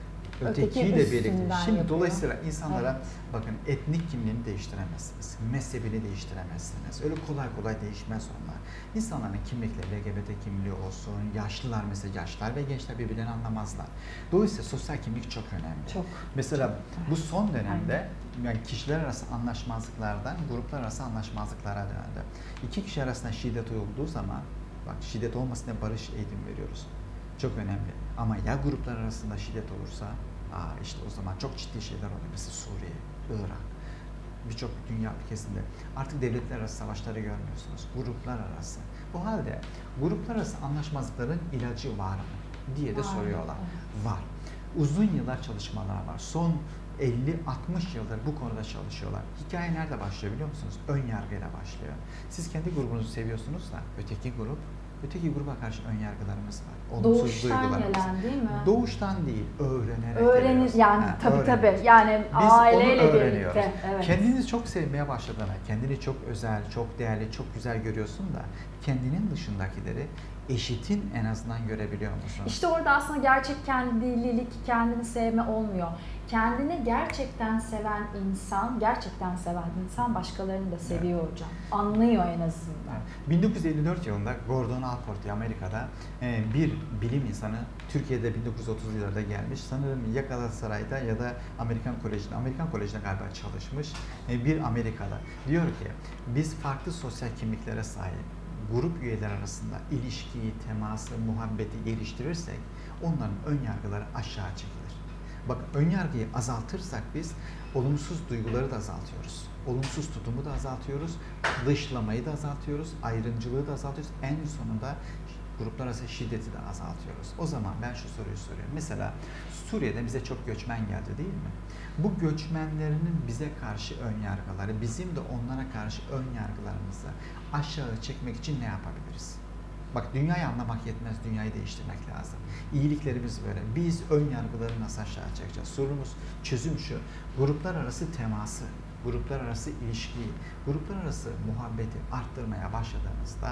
ötekiyle birlikte. Şimdi yapıyor. Dolayısıyla insanlara evet. bakın etnik kimliğini değiştiremezsiniz, mezhebini değiştiremezsiniz. Öyle kolay kolay değişmez onlar. İnsanların kimlikleri, L G B T kimliği olsun, yaşlılar mesela yaşlılar ve gençler birbirlerini anlamazlar. Dolayısıyla sosyal kimlik çok önemli.
Çok.
Mesela çok. Bu son dönemde yani kişiler arası anlaşmazlıklardan gruplar arası anlaşmazlıklara döndü. İki kişi arasında şiddet olduğu zaman, bak şiddet olmasına barış eğitim veriyoruz. Çok önemli. Ama ya gruplar arasında şiddet olursa, aa işte o zaman çok ciddi şeyler oluyor. Mesela Suriye, Irak, birçok dünya ülkesinde artık devletler arası savaşları görmüyorsunuz. Gruplar arası. O halde gruplar arası anlaşmazlıkların ilacı var mı diye de soruyorlar. Var. Uzun yıllar çalışmalar var. Son elli altmış yıldır bu konuda çalışıyorlar. Hikaye nerede başlıyor biliyor musunuz? Ön yargıyla başlıyor. Siz kendi grubunuzu seviyorsunuz da öteki grup, öteki gruba karşı ön yargılarımız var.
Doğuştan gelen değil mi?
Doğuştan değil, öğrenerek
Öğrenir yani ha, tabii öğrenir. tabii. Yani biz aileyle birlikte.
Evet. Kendinizi çok sevmeye başladığına, kendini çok özel, çok değerli, çok güzel görüyorsun da kendinin dışındakileri eşitin en azından görebiliyor musun?
İşte orada aslında gerçek kendililik, kendini sevme olmuyor. Kendini gerçekten seven insan, gerçekten seven insan başkalarını da seviyor evet. hocam. Anlıyor en azından.
bin dokuz yüz elli dört yılında Gordon Allport Amerika'da bir bilim insanı Türkiye'de bin dokuz yüz otuzlu yıllarda gelmiş. Sanırım ya Galatasaray'da ya da Amerikan Koleji'nde, Amerikan Koleji'nde galiba çalışmış bir Amerikalı. Diyor ki biz farklı sosyal kimliklere sahip grup üyeler arasında ilişkiyi, teması, muhabbeti geliştirirsek onların ön yargıları aşağı çekilir. Bak ön yargıyı azaltırsak biz olumsuz duyguları da azaltıyoruz. Olumsuz tutumu da azaltıyoruz. Dışlamayı da azaltıyoruz. Ayrımcılığı da azaltıyoruz. En sonunda gruplar arası şiddeti de azaltıyoruz. O zaman ben şu soruyu soruyorum. Mesela Suriye'de bize çok göçmen geldi değil mi? Bu göçmenlerinin bize karşı ön yargıları, bizim de onlara karşı ön yargılarımızı aşağı çekmek için ne yapabiliriz? Bak dünyayı anlamak yetmez, dünyayı değiştirmek lazım. İyiliklerimiz böyle. Biz ön yargıları nasıl aşağı çekeceğiz? Sorumuz, çözüm şu. Gruplar arası teması, gruplar arası ilişkiyi, gruplar arası muhabbeti arttırmaya başladığımızda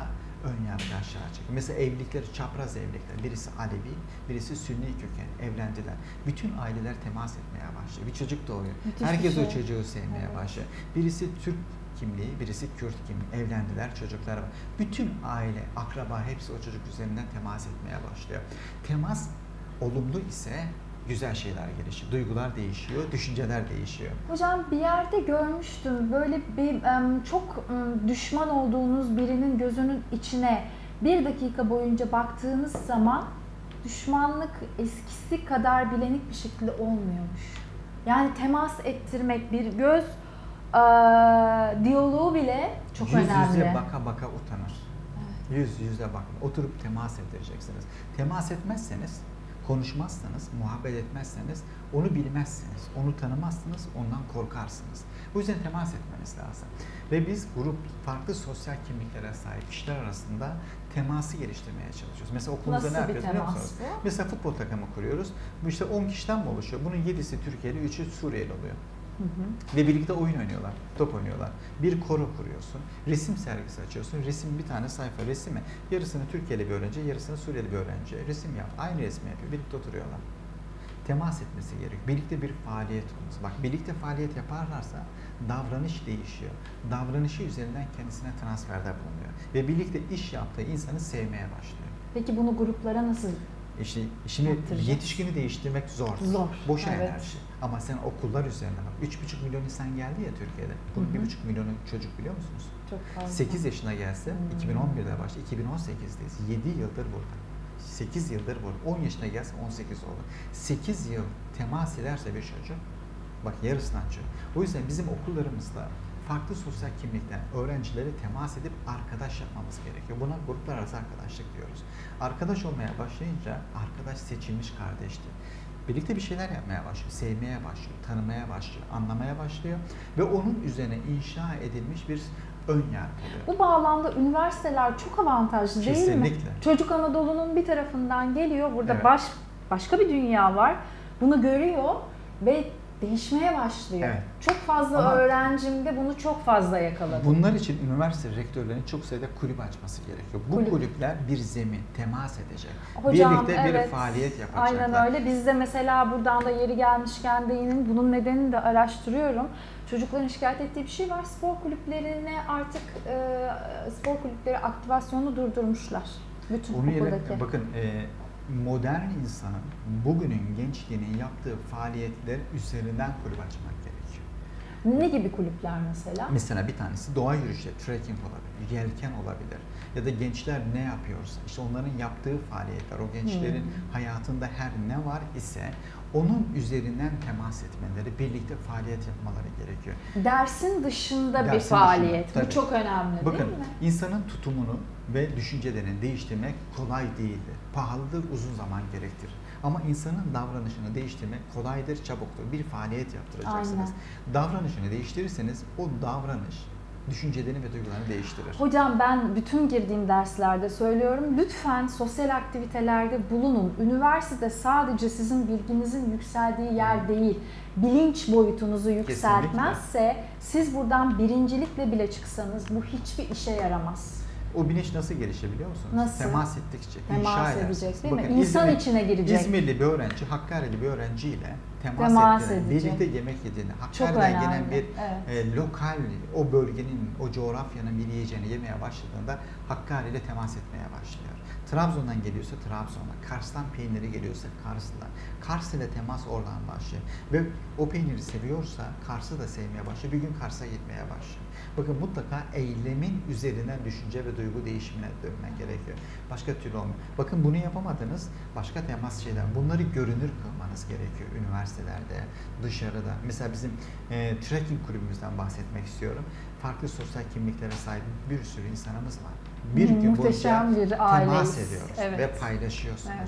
ön yargı aşağı çekiyor. Mesela evlilikleri çapraz evlilikler. Birisi Alevi, birisi Sünni köken evlendiler. Bütün aileler temas etmeye başlıyor. Bir çocuk doğuyor.
Müthiş
Herkes
şey.
o çocuğu sevmeye
Evet.
başlıyor. Birisi Türk kimliği, birisi Kürt kimliği. Evlendiler, çocuklar var. Bütün aile, akraba hepsi o çocuk üzerinden temas etmeye başlıyor. Temas olumlu ise güzel şeyler gelişiyor. Duygular değişiyor, düşünceler değişiyor.
Hocam bir yerde görmüştüm böyle bir em, çok em, düşman olduğunuz birinin gözünün içine bir dakika boyunca baktığınız zaman düşmanlık eskisi kadar bilenik bir şekilde olmuyormuş. Yani temas ettirmek, bir göz e, diyaloğu bile çok
yüz
önemli.
Yüz yüze baka baka utanır. Evet. Yüz yüze bakın. Oturup temas ettireceksiniz. Temas etmezseniz, konuşmazsanız, muhabbet etmezseniz onu bilmezsiniz, onu tanımazsınız, ondan korkarsınız. Bu yüzden temas etmeniz lazım. Ve biz grup, farklı sosyal kimliklere sahip kişiler arasında teması geliştirmeye çalışıyoruz. Mesela okulumuzda
Nasıl
ne
bir
yapıyoruz biliyor
temas
musunuz?
bu?
Mesela futbol takımı kuruyoruz. Bu işte on kişiden mi oluşuyor? Bunun yedisi Türkiye'li, üçü Suriyeli oluyor.
Hı hı.
Ve birlikte oyun oynuyorlar, top oynuyorlar. Bir koro kuruyorsun, resim sergisi açıyorsun, resim bir tane sayfa resmi. Yarısını Türkiye'li bir öğrenci, yarısını Suriyeli bir öğrenci resim yap. Aynı resmi yapıyor, birlikte oturuyorlar. Temas etmesi gerekiyor. Birlikte bir faaliyet olması. Bak birlikte faaliyet yaparlarsa davranış değişiyor. Davranışı üzerinden kendisine transferde bulunuyor. Ve birlikte iş yaptığı insanı sevmeye başlıyor.
Peki bunu gruplara nasıl?
İşte şimdi
Yaptıracağız.
Yetişkini değiştirmek zor.
Zor.
Boş
Evet.
enerji. Ama sen okullar üzerine bak. üç buçuk milyon insan geldi ya Türkiye'de. Bunun
Hı hı.
bir buçuk milyonu çocuk biliyor musunuz?
Çok fazla.
sekiz yaşına gelse,
Hmm.
iki bin on birde başladı, iki bin on sekizdeyiz. yedi yıldır burada. sekiz yıldır burada. on yaşına gelse on sekiz oldu. sekiz yıl temas ederse bir çocuk, bak yarısından çok. O yüzden bizim okullarımızda farklı sosyal kimlikten öğrencileri temas edip arkadaş yapmamız gerekiyor. Buna gruplar arası arkadaşlık diyoruz. Arkadaş olmaya başlayınca arkadaş seçilmiş kardeştir. Birlikte bir şeyler yapmaya başlıyor, sevmeye başlıyor, tanımaya başlıyor, anlamaya başlıyor ve onun üzerine inşa edilmiş bir ön yargı oluyor.
Bu bağlamda üniversiteler çok avantajlı değil mi?
Kesinlikle.
Çocuk Anadolu'nun bir tarafından geliyor, burada
Evet.
baş başka bir dünya var. Bunu görüyor ve değişmeye başlıyor.
Evet.
Çok fazla
Ama
öğrencimde bunu çok fazla yakaladım.
bunlar için üniversite rektörlerinin çok sayıda kulüp açması gerekiyor. Bu
Kulüp.
kulüpler bir zemin, temas edecek.
Hocam,
Birlikte
evet,
bir faaliyet yapacaklar.
aynen öyle. Bizde mesela buradan da yeri gelmişken değinin, bunun nedenini de araştırıyorum. Çocukların şikayet ettiği bir şey var. Spor kulüplerine artık e, spor kulüpleri aktivasyonu durdurmuşlar. Bütün
Onun yerine
okuldaki.
bakın e, modern insanın bugünün gençliğinin yaptığı faaliyetler üzerinden kulüp açmak gerekiyor.
Ne gibi kulüpler mesela?
Mesela bir tanesi doğa yürüyüşü, trekking olabilir, yelken olabilir. Ya da gençler ne yapıyorsa, işte onların yaptığı faaliyetler, o gençlerin
Hmm.
hayatında her ne var ise onun üzerinden temas etmeleri, birlikte faaliyet yapmaları gerekiyor.
Dersin dışında bir
Dersin
faaliyet.
dışında,
Bu
tabii.
çok önemli
Bakın,
değil mi?
insanın tutumunu ve düşüncelerini değiştirmek kolay değildir. Pahalıdır, uzun zaman gerektirir. Ama insanın davranışını değiştirmek kolaydır, çabuktur. Bir faaliyet yaptıracaksınız.
Aynen.
Davranışını değiştirirseniz o davranış düşüncelerini ve duygularını değiştirir.
Hocam ben bütün girdiğim derslerde söylüyorum. Lütfen sosyal aktivitelerde bulunun. Üniversite sadece sizin bilginizin yükseldiği yer değil. Bilinç boyutunuzu yükseltmezse siz buradan birincilikle bile çıksanız bu hiçbir işe yaramaz.
O bilinç nasıl gelişir biliyor musunuz?
Nasıl?
Temas ettikçe,
Temas
inşa
edecek
edersiniz.
değil mi?
Bakın,
İnsan
İzmir-
içine girecek.
İzmirli bir öğrenci, Hakkari'li bir öğrenciyle temas,
Temas
ettiğinde,
edecek.
birlikte yemek yediğinde,
Çok
Hakkari'den gelen
önemli,
bir
evet.
e, lokal, o bölgenin, o coğrafyanın bir yiyeceğini yemeye başladığında Hakkari ile temas etmeye başlıyor. Trabzon'dan geliyorsa Trabzon'la, Kars'tan peyniri geliyorsa Kars'la, Kars ile temas oradan başlıyor. Ve o peyniri seviyorsa Kars'ı da sevmeye başlıyor. Bir gün Kars'a gitmeye başlıyor. Bakın mutlaka eylemin üzerinden düşünce ve duygu değişimine dönmek gerekiyor. Başka türlü olmuyor. Bakın bunu yapamadınız, başka temas şeyler. Bunları görünür kılmanız gerekiyor üniversitelerde, dışarıda. Mesela bizim e, trekking kulübümüzden bahsetmek istiyorum. Farklı sosyal kimliklere sahip bir sürü insanımız var. Bir
Hmm,
gün
muhteşem
boyunca
bir
temas
aileyiz.
ediyoruz
Evet.
ve paylaşıyorsunuz.
Evet.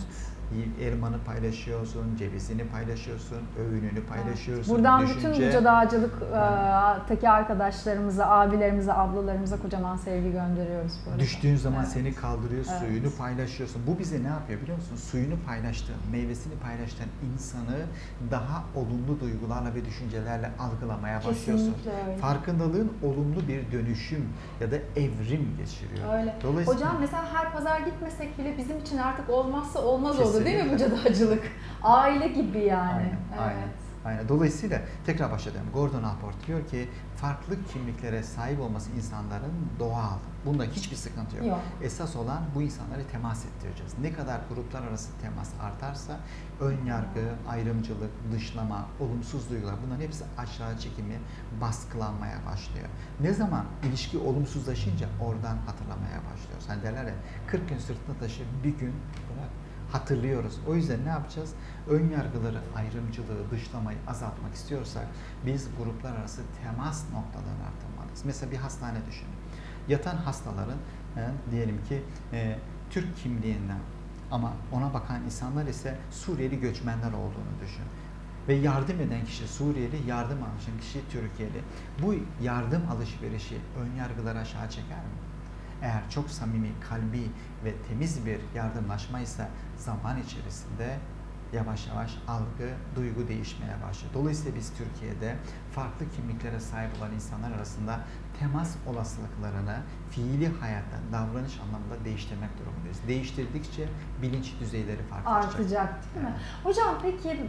elmanı paylaşıyorsun, cevizini paylaşıyorsun, öğününü paylaşıyorsun.
Evet. Buradan
düşünce...
bütün Buca Dağcılık'taki arkadaşlarımıza, abilerimize, ablalarımıza kocaman sevgi gönderiyoruz. Bu arada.
Düştüğün zaman
evet.
seni kaldırıyor,
evet.
suyunu paylaşıyorsun. Bu bize ne yapıyor biliyor musun? Suyunu paylaştığın, meyvesini paylaştığın insanı daha olumlu duygularla ve düşüncelerle algılamaya başlıyorsun.
Öyle.
Farkındalığın olumlu bir dönüşüm ya da evrim geçiriyor.
Öyle.
Dolayısıyla...
Hocam mesela her pazar gitmesek bile bizim için artık olmazsa olmaz
Kesinlikle.
oldu değil mi Buca Dağcılık? Aile gibi yani.
Aynen,
evet.
aynen. Aynen. Dolayısıyla tekrar başladım. Gordon Allport diyor ki farklı kimliklere sahip olması insanların doğal. Bunda hiçbir sıkıntı yok.
yok.
Esas olan bu insanları temas ettireceğiz. Ne kadar gruplar arası temas artarsa ön yargı, ayrımcılık, dışlama, olumsuz duygular bunların hepsi aşağı çekimi baskılanmaya başlıyor. Ne zaman ilişki olumsuzlaşınca oradan hatırlamaya başlıyoruz. Hani derler ya kırk gün sırtına taşı bir gün bırak. Hatırlıyoruz. O yüzden ne yapacağız? Ön yargıları, ayrımcılığı, dışlamayı azaltmak istiyorsak biz gruplar arası temas noktalarını artırmalıyız. Mesela bir hastane düşünün. Yatan hastaların e, diyelim ki e, Türk kimliğinden ama ona bakan insanlar ise Suriyeli göçmenler olduğunu düşün. Ve yardım eden kişi Suriyeli, yardım alan kişi Türkiye'li. Bu yardım alışverişi ön yargıları aşağı çeker mi? Eğer çok samimi, kalbi ve temiz bir yardımlaşma ise zaman içerisinde yavaş yavaş algı, duygu değişmeye başlıyor. Dolayısıyla biz Türkiye'de farklı kimliklere sahip olan insanlar arasında temas olasılıklarını fiili hayatta, davranış anlamında değiştirmek durumundayız. Değiştirdikçe bilinç düzeyleri farklılaşacak.
Artacak değil mi? Evet. Hocam peki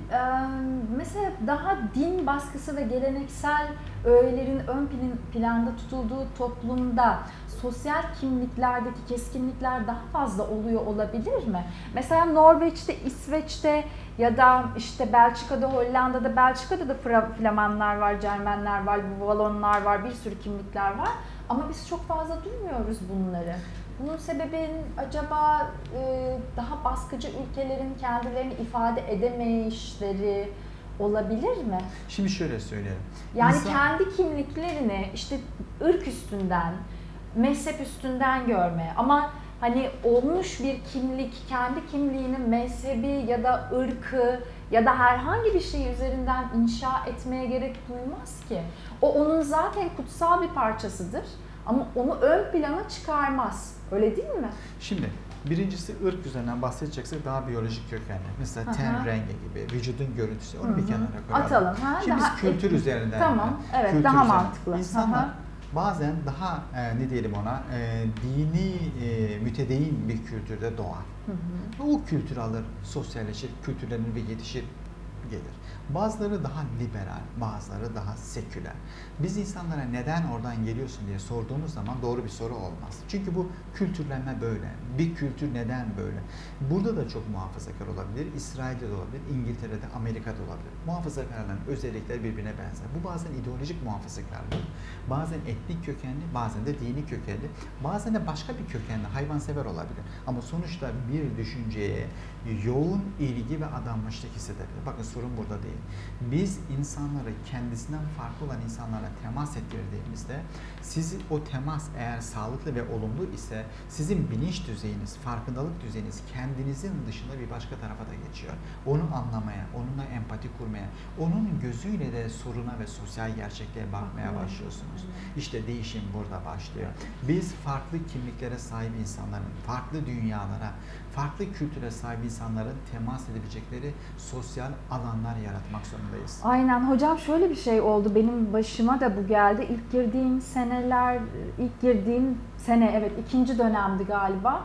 mesela daha din baskısı ve geleneksel öğelerin ön planda tutulduğu toplumda sosyal kimliklerdeki keskinlikler daha fazla oluyor olabilir mi? Mesela Norveç'te, İsveç'te ya da işte Belçika'da, Hollanda'da, Belçika'da da Flamanlar var, Cermenler var, Valonlar var, bir sürü kimlikler var. Ama biz çok fazla duymuyoruz bunları. Bunun sebebi acaba daha baskıcı ülkelerin kendilerini ifade edemeyişleri olabilir mi?
Şimdi şöyle söyleyelim.
Yani
İnsan...
kendi kimliklerini işte ırk üstünden, mezhep üstünden görme ama hani olmuş bir kimlik, kendi kimliğinin mezhebi ya da ırkı ya da herhangi bir şey üzerinden inşa etmeye gerek duymaz ki. O onun zaten kutsal bir parçasıdır ama onu ön plana çıkarmaz. Öyle değil mi?
Şimdi birincisi ırk üzerinden bahsedeceksek daha biyolojik kökenli. Mesela ten Aha. rengi gibi, vücudun görüntüsü onu Hı-hı. bir kenara koyalım.
Atalım. Ha?
Şimdi
daha
biz kültür üzerinden.
Tamam, evet
kültür
daha
üzerinden.
mantıklı.
İnsanlar
Aha.
bazen daha e, ne diyelim ona e, dini e, mütedeyin bir kültürde doğar. Hı hı. O kültür alır, sosyalleşir, kültürlenir ve yetişir, gelir. Bazıları daha liberal, bazıları daha seküler. Biz insanlara neden oradan geliyorsun diye sorduğumuz zaman doğru bir soru olmaz. Çünkü bu kültürlenme böyle. Bir kültür neden böyle? Burada da çok muhafazakar olabilir, İsrail'de de olabilir, İngiltere'de, Amerika'da olabilir. Muhafazakarların özellikleri birbirine benzer. Bu bazen ideolojik muhafazakarlık, bazen etnik kökenli, bazen de dini kökenli, bazen de başka bir kökenli, hayvansever olabilir. Ama sonuçta bir düşünceye yoğun ilgi ve adanmışlık hissedebilir. Bakın sorun burada değil. Biz insanları kendisinden farklı olan insanlarla temas ettirdiğimizde sizi o temas eğer sağlıklı ve olumlu ise sizin bilinç düzeyiniz, farkındalık düzeyiniz kendinizin dışında bir başka tarafa da geçiyor. Onu anlamaya, onunla empati kurmaya, onun gözüyle de soruna ve sosyal gerçekliğe bakmaya başlıyorsunuz. İşte değişim burada başlıyor. Biz farklı kimliklere sahip insanların, farklı dünyalara, farklı kültüre sahip insanların temas edebilecekleri sosyal alanlar yaratmak zorundayız.
Aynen hocam, şöyle bir şey oldu, benim başıma da bu geldi. İlk girdiğim seneler, ilk girdiğim sene evet ikinci dönemdi galiba.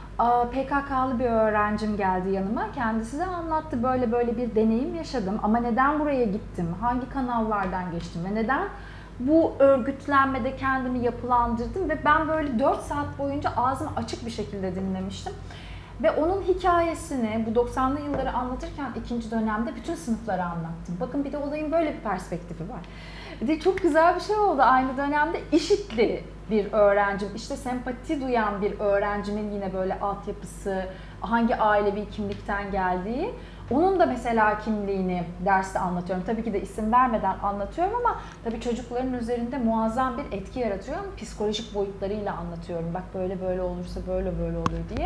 P K K'lı bir öğrencim geldi yanıma. Kendisi de anlattı, böyle böyle bir deneyim yaşadım ama neden buraya gittim, hangi kanallardan geçtim ve neden bu örgütlenmede kendimi yapılandırdım ve ben böyle dört saat boyunca ağzımı açık bir şekilde dinlemiştim. Ve onun hikayesini bu doksanlı yılları anlatırken ikinci dönemde bütün sınıflara anlattım. Bakın bir de olayın böyle bir perspektifi var. Bir de çok güzel bir şey oldu aynı dönemde. İşitli bir öğrencim, işte sempati duyan bir öğrencimin yine böyle altyapısı, hangi ailevi kimlikten geldiği. Onun da mesela kimliğini derste anlatıyorum. Tabii ki de isim vermeden anlatıyorum ama tabii çocukların üzerinde muazzam bir etki yaratıyor. Psikolojik boyutlarıyla anlatıyorum. Bak böyle böyle olursa böyle böyle olur diye.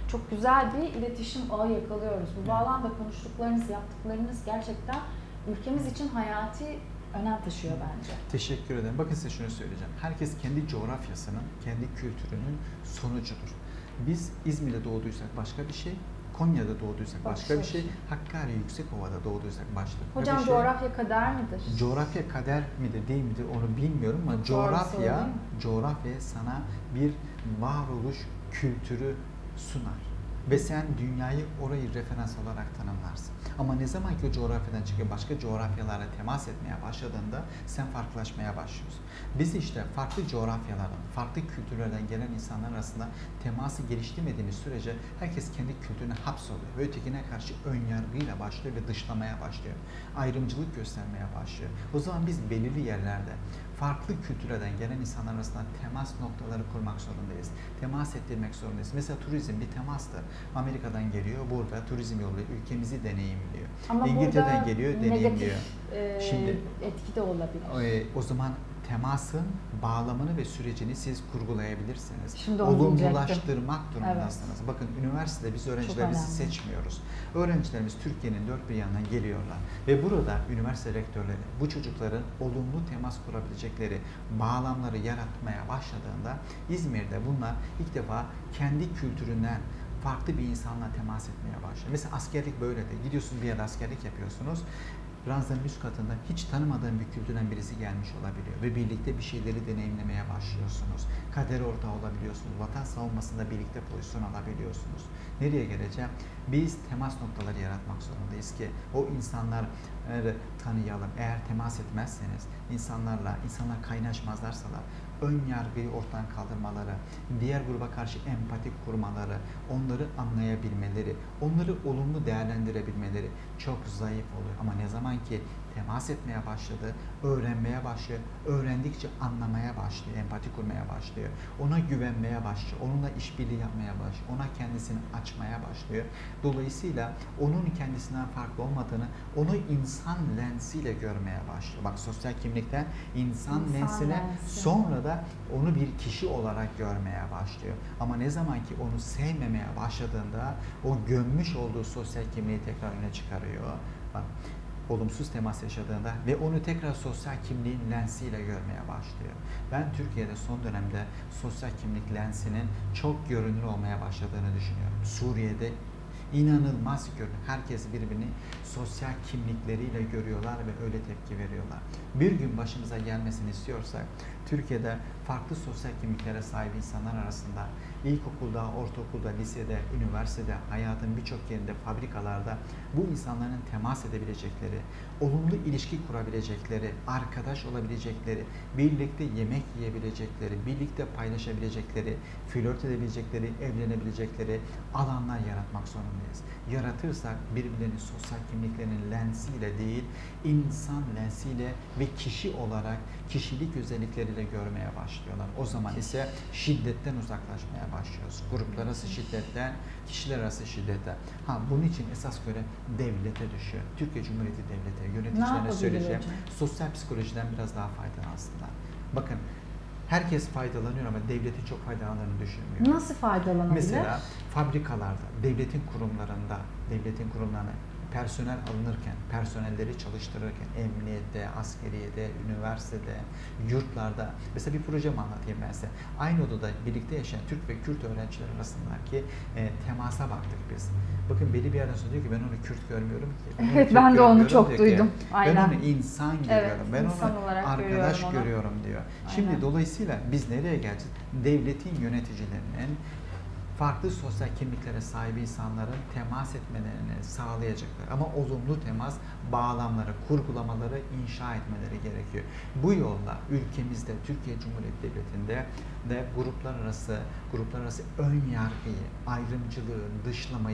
çok güzel bir iletişim ağı yakalıyoruz. Bu bağlamda konuştuklarınız, yaptıklarınız gerçekten ülkemiz için hayati önem taşıyor bence.
Teşekkür ederim. Bakın size şunu söyleyeceğim. Herkes kendi coğrafyasının, kendi kültürünün sonucudur. Biz İzmir'de doğduysak başka bir şey, Konya'da doğduysak başka bir şey, Hakkari Yüksekova'da doğduysak başka bir
Hocam
şey.
coğrafya kader midir?
Coğrafya kader midir değil midir onu bilmiyorum ama
Çok
coğrafya, coğrafya sana bir varoluş kültürü sunar. Ve sen dünyayı orayı referans olarak tanımlarsın. Ama ne zaman ki o coğrafyadan çıkıp başka coğrafyalarla temas etmeye başladığında sen farklılaşmaya başlıyorsun. Biz işte farklı coğrafyalardan, farklı kültürlerden gelen insanlar arasında teması geliştirmediğimiz sürece herkes kendi kültürüne hapsoluyor ve ötekine karşı önyargıyla başlıyor ve dışlamaya başlıyor. Ayrımcılık göstermeye başlıyor. O zaman biz belirli yerlerde farklı kültürlerden gelen insanlar arasında temas noktaları kurmak zorundayız. Temas ettirmek zorundayız. Mesela turizm bir temastır. Amerika'dan geliyor, burada turizm yoluyla ülkemizi deneyimliyor.
Ama
İngiltere'den geliyor, deneyimliyor.
Negatif, e,
Şimdi
etki de olabilir.
E, o zaman temasın bağlamını ve sürecini siz kurgulayabilirsiniz.
Şimdi onu
olumlulaştırmak durumundasınız.
Evet.
Bakın üniversitede biz öğrencilerimizi seçmiyoruz. Öğrencilerimiz Türkiye'nin dört bir yanından geliyorlar ve burada üniversite rektörleri bu çocukların olumlu temas kurabilecekleri bağlamları yaratmaya başladığında İzmir'de bunlar ilk defa kendi kültüründen farklı bir insanla temas etmeye başlıyor. Mesela askerlik böyle de. Gidiyorsunuz bir yerde askerlik yapıyorsunuz. Ranzanın üst katında hiç tanımadığın bir kültürden birisi gelmiş olabiliyor ve birlikte bir şeyleri deneyimlemeye başlıyorsunuz. Kader ortağı olabiliyorsunuz. Vatan savunmasında birlikte pozisyon alabiliyorsunuz. Nereye geleceğim? Biz temas noktaları yaratmak zorundayız ki o insanları tanıyalım. Eğer temas etmezseniz insanlarla, insanlar kaynaşmazlarsalar ön yargıyı ortadan kaldırmaları, diğer gruba karşı empati kurmaları, onları anlayabilmeleri, onları olumlu değerlendirebilmeleri çok zayıf oluyor. Ama ne zaman ki temas etmeye başladı, öğrenmeye başlıyor, öğrendikçe anlamaya başlıyor, empati kurmaya başlıyor, ona güvenmeye başlıyor, onunla işbirliği yapmaya başlıyor, ona kendisini açmaya başlıyor. Dolayısıyla onun kendisinden farklı olmadığını, onu insan lensiyle görmeye başlıyor. Bak sosyal kimlikten insan, insan lensine lensi. Sonra da onu bir kişi olarak görmeye başlıyor. Ama ne zaman ki onu sevmemeye başladığında o gömmüş olduğu sosyal kimliği tekrar öne çıkarıyor. Bak, olumsuz temas yaşadığında ve onu tekrar sosyal kimliğin lensiyle görmeye başlıyor. Ben Türkiye'de son dönemde sosyal kimlik lensinin çok görünür olmaya başladığını düşünüyorum. Suriye'de inanılmaz görünür. Herkes birbirini sosyal kimlikleriyle görüyorlar ve öyle tepki veriyorlar. Bir gün başımıza gelmesini istiyorsak Türkiye'de farklı sosyal kimliklere sahip insanlar arasında ilkokulda, ortaokulda, lisede, üniversitede, hayatın birçok yerinde, fabrikalarda bu insanların temas edebilecekleri, olumlu ilişki kurabilecekleri, arkadaş olabilecekleri, birlikte yemek yiyebilecekleri, birlikte paylaşabilecekleri, flört edebilecekleri, evlenebilecekleri alanlar yaratmak zorundayız. Yaratırsak birbirlerinin sosyal kimliklerinin lensiyle değil, insan lensiyle ve kişi olarak kişilik özellikleriyle görmeye başlıyorlar. O zaman ise şiddetten uzaklaşmaya başlıyoruz. Gruplar arası şiddetten, kişiler arası şiddetten. Ha bunun için esas göre devlete düşüyor. Türkiye Cumhuriyeti Devleti yöneticilerine söyleyeceğim. Sosyal psikolojiden biraz daha faydalansınlar. Bakın herkes faydalanıyor ama devletin çok faydalandığını düşünmüyorum.
Nasıl faydalanabilir?
Mesela fabrikalarda, devletin kurumlarında, devletin kurumlarına personel alınırken, personelleri çalıştırırken, emniyette, askeriyede, üniversitede, yurtlarda, mesela bir proje mi anlatayım ben size? Aynı odada birlikte yaşayan Türk ve Kürt öğrenciler arasındaki e, temasa baktık biz. Bakın belli bir yerden sonra diyor ki ben onu Kürt görmüyorum ki.
Evet ben de onu çok duydum.
Aynen. Ben onu insan görüyorum,
evet,
ben onu arkadaş görüyorum, görüyorum diyor. Aynen. Şimdi dolayısıyla biz nereye geleceğiz? Devletin yöneticilerinin farklı sosyal kimliklere sahip insanların temas etmelerini sağlayacaklar. Ama olumlu temas bağlamları, kurgulamaları inşa etmeleri gerekiyor. Bu yolla ülkemizde, Türkiye Cumhuriyeti Devleti'nde de gruplar arası, gruplar arası ön yargıyı, ayrımcılığı, dışlamayı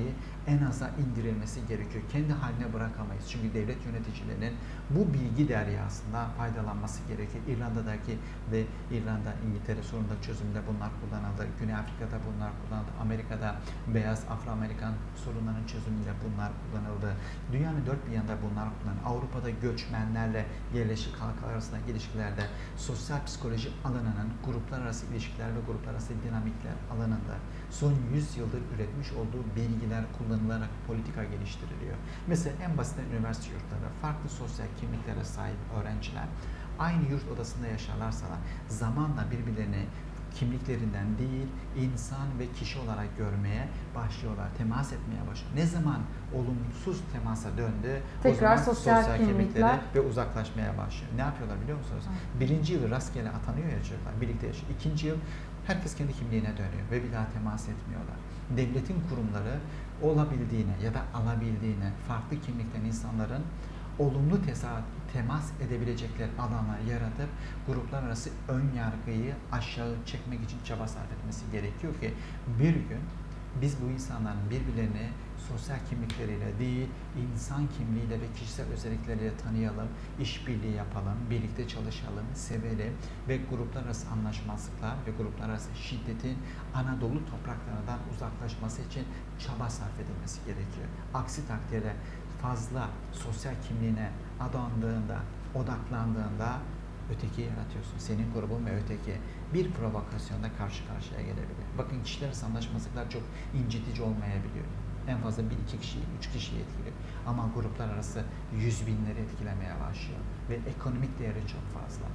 en aza indirilmesi gerekiyor. Kendi haline bırakamayız. Çünkü devlet yöneticilerinin bu bilgi deryasından faydalanması gerekiyor. İrlanda'daki ve İrlanda, İngiltere sorununda çözümde bunlar kullanıldı. Güney Afrika'da bunlar kullanıldı. Amerika'da beyaz Afro-Amerikan sorunlarının çözümünde bunlar kullanıldı. Dünyanın dört bir yanında bunlar kullanıldı. Avrupa'da göçmenlerle yerleşik halklar arasındaki ilişkilerde sosyal psikoloji alanının gruplar arası ilişkiler ve gruplar arası dinamikler alanında son yüz yıldır üretmiş olduğu bilgiler kullanılarak politika geliştiriliyor. Mesela en basit üniversite yurtları, farklı sosyal kimliklere sahip öğrenciler aynı yurt odasında yaşarlarsa zamanla birbirlerini kimliklerinden değil, insan ve kişi olarak görmeye başlıyorlar, temas etmeye başlıyor. Ne zaman olumsuz temasa döndü,
tekrar
o zaman
sosyal,
sosyal
kimlikler
kimliklere ve uzaklaşmaya başlıyor. Ne yapıyorlar biliyor musunuz? Hı. Birinci yıl rastgele atanıyor ya çocuklar, birlikte yaşıyor. İkinci yıl herkes kendi kimliğine dönüyor ve bir daha temas etmiyorlar. Devletin kurumları olabildiğine ya da alabildiğine farklı kimlikten insanların olumlu temas edebilecekleri alanlar yaratıp gruplar arası ön yargıyı aşağı çekmek için çaba sarf etmesi gerekiyor ki bir gün biz bu insanların birbirlerini sosyal kimlikleriyle değil, insan kimliğiyle ve kişisel özellikleriyle tanıyalım, işbirliği yapalım, birlikte çalışalım, sevelim ve gruplar arası anlaşmazlıklar ve gruplar arası şiddetin Anadolu topraklarından uzaklaşması için çaba sarf edilmesi gerekiyor. Aksi takdirde fazla sosyal kimliğine adandığında, odaklandığında öteki yaratıyorsun. Senin grubun ve öteki bir provokasyonda karşı karşıya gelebilir. Bakın kişiler arası anlaşmazlıklar çok incitici olmayabiliyor. En fazla bir iki kişiyi, üç kişiyi etkiliyor. Ama gruplar arası yüz binleri etkilemeye başlıyor. Ve ekonomik değeri çok fazla.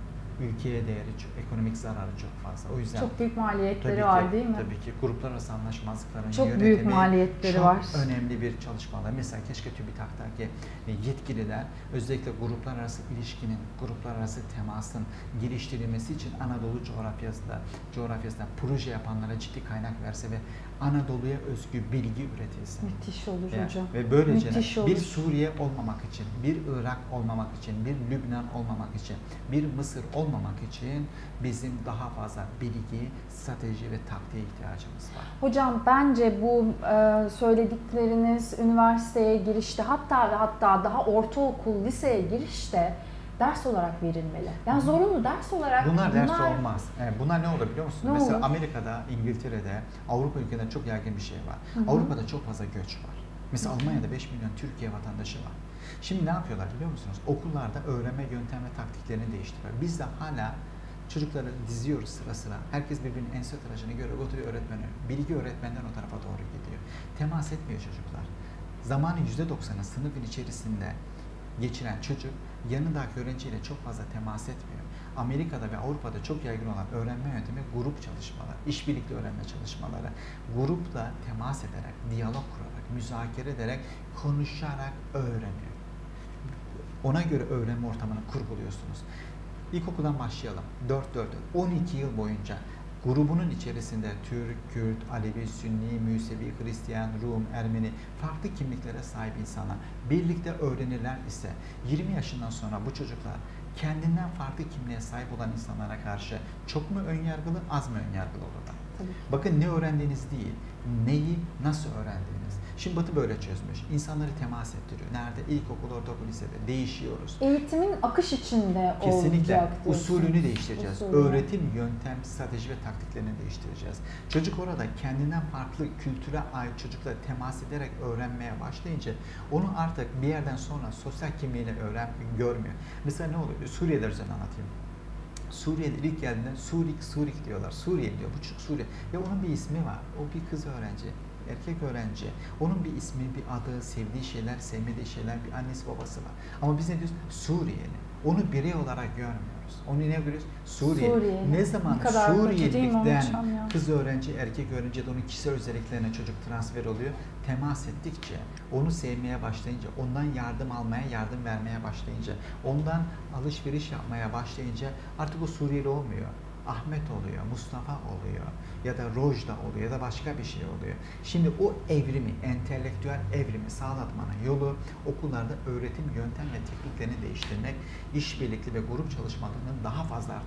Ülkeye değeri çok, ekonomik zararı çok fazla. O yüzden
çok büyük maliyetleri
ki,
var değil mi?
Tabii ki gruplar arası anlaşmazlıkların
çok
yönetimi
büyük maliyetleri
çok
var.
önemli bir çalışmalar. Mesela keşke TÜBİTAK'taki yetkililer özellikle gruplar arası ilişkinin, gruplar arası temasın geliştirilmesi için Anadolu coğrafyasında, coğrafyasında proje yapanlara ciddi kaynak verse ve Anadolu'ya özgü bilgi üretilsin.
Müthiş olur
yani,
hocam.
Ve böylece bir
olur.
Suriye olmamak için, bir Irak olmamak için, bir Lübnan olmamak için, bir Mısır olmamak için bizim daha fazla bilgi, strateji ve taktiğe ihtiyacımız var.
Hocam bence bu e, söyledikleriniz üniversiteye girişte hatta ve hatta daha ortaokul, liseye girişte ders olarak verilmeli. Yani zorunlu ders olarak.
Bunlar, bunlar ders
bunlar...
olmaz. Yani bunlar ne olur biliyor musun?
Ne
Mesela
olur?
Amerika'da, İngiltere'de, Avrupa ülkelerinde çok yaygın bir şey var.
Hı hı.
Avrupa'da çok fazla göç var. Mesela hı hı. Almanya'da beş milyon Türkiye vatandaşı var. Şimdi ne yapıyorlar biliyor musunuz? Okullarda öğrenme yöntem ve taktiklerini değiştiriyorlar. Biz de hala çocukları diziyoruz sıra sıra. Herkes birbirinin ense tıraşını görüyor, oturuyor öğretmeni. Bilgi öğretmenden o tarafa doğru gidiyor. Temas etmiyor çocuklar. Zamanın yüzde doksanı sınıfın içerisinde geçiren çocuk yanındaki öğrenciyle çok fazla temas etmiyor. Amerika'da ve Avrupa'da çok yaygın olan öğrenme yöntemi grup çalışmaları, işbirlikli öğrenme çalışmaları. Grupla temas ederek, diyalog kurarak, müzakere ederek, konuşarak öğreniyor. Ona göre öğrenme ortamını kurguluyorsunuz. İlkokuldan başlayalım. dört dört on iki yıl boyunca grubunun içerisinde Türk, Kürt, Alevi, Sünni, Müsevi, Hristiyan, Rum, Ermeni farklı kimliklere sahip insanlar birlikte öğrenirler ise yirmi yaşından sonra bu çocuklar kendinden farklı kimliğe sahip olan insanlara karşı çok mu önyargılı, az mı önyargılı olurlar? Tabii. Bakın ne öğrendiğiniz değil, neyi nasıl öğrendiğiniz. Şimdi Batı böyle çözmüş. İnsanları temas ettiriyor. Nerede? İlkokul, ortaokul, lisede. Değişiyoruz.
Eğitimin akış içinde
Kesinlikle.
olacak.
Usulünü değiştireceğiz.
Usulü.
Öğretim, yöntem, strateji ve taktiklerini değiştireceğiz. Çocuk orada kendinden farklı kültüre ait çocukla temas ederek öğrenmeye başlayınca onu artık bir yerden sonra sosyal kimliğiyle öğren görmüyor. Mesela ne oluyor? Suriye'de üzerine anlatayım. Suriye'de ilk geldiğinde Surik, Surik diyorlar. Suriye diyor. Bu çocuk Suriye. Ya onun bir ismi var. O bir kız öğrenci. Erkek öğrenci. Onun bir ismi, bir adı, sevdiği şeyler, sevmediği şeyler, bir annesi babası var. Ama biz ne diyoruz? Suriyeli. Onu birey olarak görmüyoruz. Onu ne görüyoruz? Suriyeli.
Suriyeli.
Ne zaman
ne
Suriyelilikten kız öğrenci, erkek öğrenci ya da onun kişisel özelliklerine çocuk transfer oluyor. Temas ettikçe, onu sevmeye başlayınca, ondan yardım almaya, yardım vermeye başlayınca, ondan alışveriş yapmaya başlayınca artık o Suriyeli olmuyor. Ahmet oluyor, Mustafa oluyor ya da Rojda oluyor ya da başka bir şey oluyor. Şimdi o evrimi, entelektüel evrimi sağlatmanın yolu okullarda öğretim yöntem ve tekniklerini değiştirmek, işbirlikli ve grup çalışmalarını daha fazla arttırmak.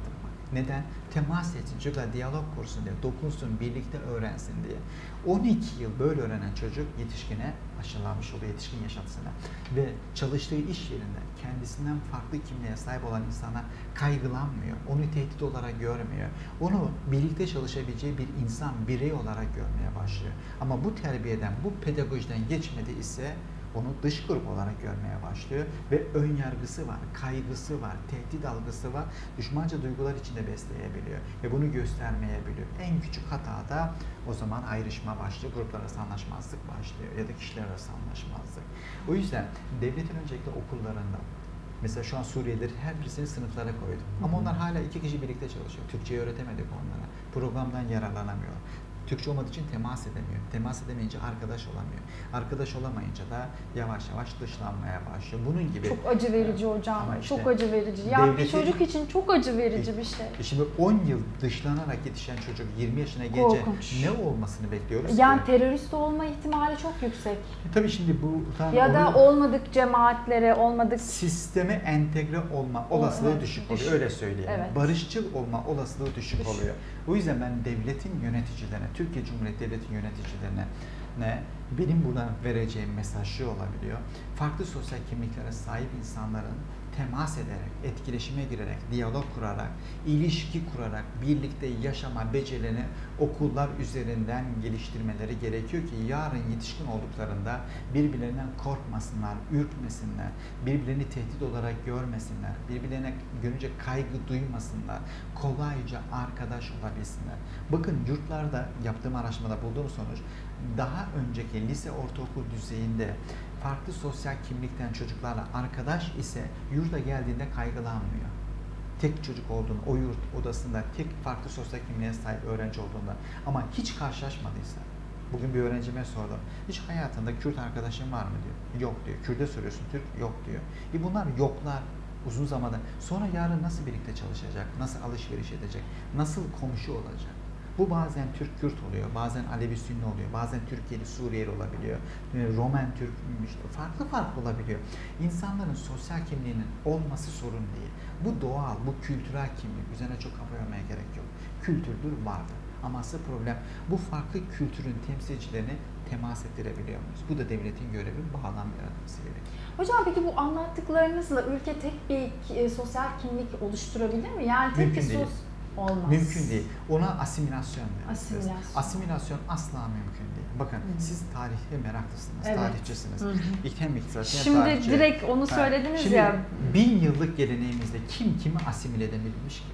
Neden? Temas etsin, çocuklar diyalog kursun diye, dokunsun, birlikte öğrensin diye. on iki yıl böyle öğrenen çocuk yetişkine aşılanmış oluyor, yetişkin yaşantısına. Ve çalıştığı iş yerinde kendisinden farklı kimliğe sahip olan insana kaygılanmıyor, onu tehdit olarak görmüyor. Onu birlikte çalışabileceği bir insan, birey olarak görmeye başlıyor. Ama bu terbiyeden, bu pedagojiden geçmedi ise onu dış grup olarak görmeye başlıyor ve ön yargısı var, kaygısı var, tehdit algısı var, düşmanca duygular içinde besleyebiliyor ve bunu göstermeyebiliyor. En küçük hatada o zaman ayrışma başlıyor, gruplar arası anlaşmazlık başlıyor ya da kişiler arası anlaşmazlık. O yüzden devletin öncelikle okullarında, mesela şu an Suriyelileri her birisini sınıflara koydum. Ama onlar hala iki kişi birlikte çalışıyor. Türkçeyi öğretemedik onlara. Programdan yararlanamıyor. Türkçe olmadığı için temas edemiyor. Temas edemeyince arkadaş olamıyor. Arkadaş olamayınca da yavaş yavaş dışlanmaya başlıyor. Bunun gibi.
Çok acı verici
Evet.
hocam.
Işte
çok acı verici. Yani
devletin,
bir çocuk için çok acı verici bir şey.
E şimdi on yıl dışlanarak yetişen çocuk yirmi yaşına gelince ne olmasını bekliyoruz
Yani
ki?
terörist olma ihtimali çok yüksek.
E tabii şimdi bu tam
ya da
onu,
olmadık cemaatlere, olmadık
sisteme entegre olma olasılığı
evet,
düşük
düşük.
oluyor. Öyle söyleyeyim.
Evet.
Barışçıl olma olasılığı düşük,
Düşük.
oluyor. O yüzden ben devletin yöneticilerine, Türkiye Cumhuriyeti Devleti yöneticilerine ne benim buradan vereceğim mesaj şu olabiliyor. Farklı sosyal kimliklere sahip insanların temas ederek, etkileşime girerek, diyalog kurarak, ilişki kurarak, birlikte yaşama becerilerini okullar üzerinden geliştirmeleri gerekiyor ki yarın yetişkin olduklarında birbirlerinden korkmasınlar, ürkmesinler, birbirlerini tehdit olarak görmesinler, birbirlerine görünce kaygı duymasınlar, kolayca arkadaş olabilsinler. Bakın yurtlarda yaptığım araştırmada bulduğum sonuç, daha önceki lise, ortaokul düzeyinde farklı sosyal kimlikten çocuklarla arkadaş ise yurda geldiğinde kaygılanmıyor. Tek çocuk olduğunu, o yurt odasında tek farklı sosyal kimliğe sahip öğrenci olduğunda ama hiç karşılaşmadıysa, bugün bir öğrencime sordum, hiç hayatında Kürt arkadaşın var mı diyor. Yok diyor. Kürt'e soruyorsun, Türk yok diyor. E bunlar yoklar uzun zamanda. Sonra yarın nasıl birlikte çalışacak, nasıl alışveriş edecek, nasıl komşu olacak? Bu bazen Türk-Kürt oluyor, bazen Alevi-Sünni oluyor, bazen Türkiye'li Suriyeli olabiliyor, Roman Türk, işte farklı farklı olabiliyor. İnsanların sosyal kimliğinin olması sorun değil. Bu doğal, bu kültürel kimlik. Üzerine çok kafa yormaya gerek yok. Kültürdür, vardır. Ama asıl problem bu farklı kültürün temsilcilerini temas ettirebiliyor muyuz? Bu da devletin görevi, bağlam yaratması gerekiyor.
Hocam peki bu anlattıklarınızla ülke tek bir e, sosyal kimlik oluşturabilir mi? Yani tek
Mümkün
bir
değil.
sos olmaz.
Mümkün değil. Ona asimilasyon deriz.
Asimilasyon.
Asimilasyon asla mümkün değil. Bakın
Hı.
siz tarihe meraklısınız,
Evet.
tarihçisiniz.
Hı hı.
Hem iktisatçı hem
Şimdi
tarihçi.
direkt onu
Ha,
söylediniz
Şimdi
ya.
bin yıllık geleneğimizde kim kimi asimile edebilmiş ki?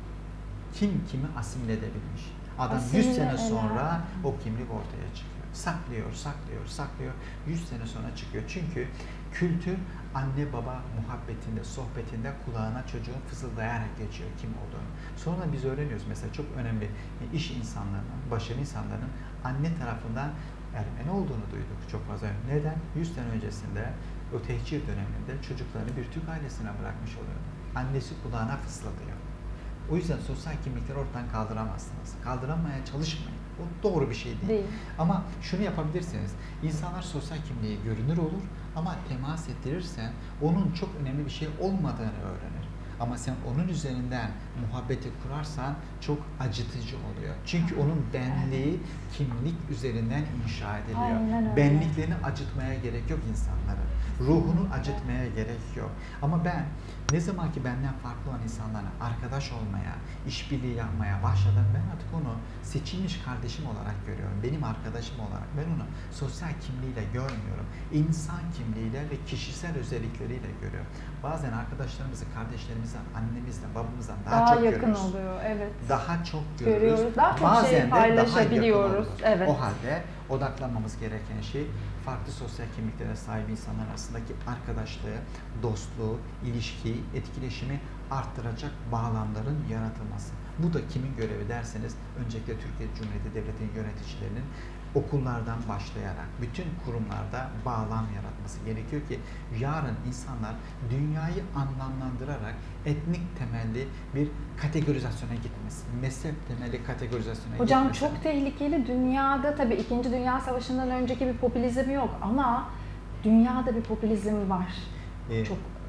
Kim kimi asimile edebilmiş? Adam
Asimile
yüz sene
eden.
sonra o kimlik ortaya çıkıyor. Saklıyor, saklıyor, saklıyor. yüz sene sonra çıkıyor. Çünkü kültür anne baba muhabbetinde, sohbetinde kulağına çocuğun fısıldayarak geçiyor kim olduğunu. Sonra biz öğreniyoruz mesela çok önemli iş insanlarının, başarılı insanların anne tarafından Ermeni olduğunu duyduk çok fazla. Neden? yüz sene öncesinde o tehcir döneminde çocuklarını bir Türk ailesine bırakmış oluyordu. Annesi kulağına fısıldıyor. O yüzden sosyal kimlikleri ortadan kaldıramazsınız. Kaldıramaya çalışmayın. O doğru bir şey değil.
Değil.
Ama şunu yapabilirsiniz. İnsanlar sosyal kimliği görünür olur ama temas ettirirsen onun çok önemli bir şey olmadığını öğrenir. Ama sen onun üzerinden muhabbeti kurarsan çok acıtıcı oluyor. Çünkü onun benliği kimlik üzerinden inşa ediliyor.
Aynen öyle.
Benliklerini acıtmaya gerek yok insanların. Ruhunu acıtmaya gerek yok. Ama ben ne zaman ki benden farklı olan insanlarla arkadaş olmaya, işbirliği yapmaya başladım, ben artık onu seçilmiş kardeşim olarak görüyorum. Benim arkadaşım olarak. Ben onu sosyal kimliğiyle görmüyorum. İnsan kimliğiyle ve kişisel özellikleriyle görüyorum. Bazen arkadaşlarımızı, kardeşlerimizden, annemizden, babamızdan daha,
Daha
çok
yakın
görüyoruz.
oluyor, evet.
Daha çok görürüz.
Görüyoruz. Daha çok
Bazen
şey
de daha yakın
paylaşabiliyoruz.
oluruz.
Evet.
O halde odaklanmamız gereken şey farklı sosyal kimliklere sahip insanlar arasındaki arkadaşlığı, dostluğu, ilişkiyi, etkileşimi arttıracak bağlamların yaratılması. Bu da kimin görevi derseniz öncelikle Türkiye Cumhuriyeti Devleti'nin yöneticilerinin okullardan başlayarak bütün kurumlarda bağlam yaratması gerekiyor ki yarın insanlar dünyayı anlamlandırarak etnik temelli bir kategorizasyona gitmesin. Mezhep temelli kategorizasyona
Hocam
gitmesin.
çok tehlikeli. Dünyada tabii İkinci Dünya Savaşı'ndan önceki bir popülizm yok ama dünyada bir popülizm var.
Ee,
Çok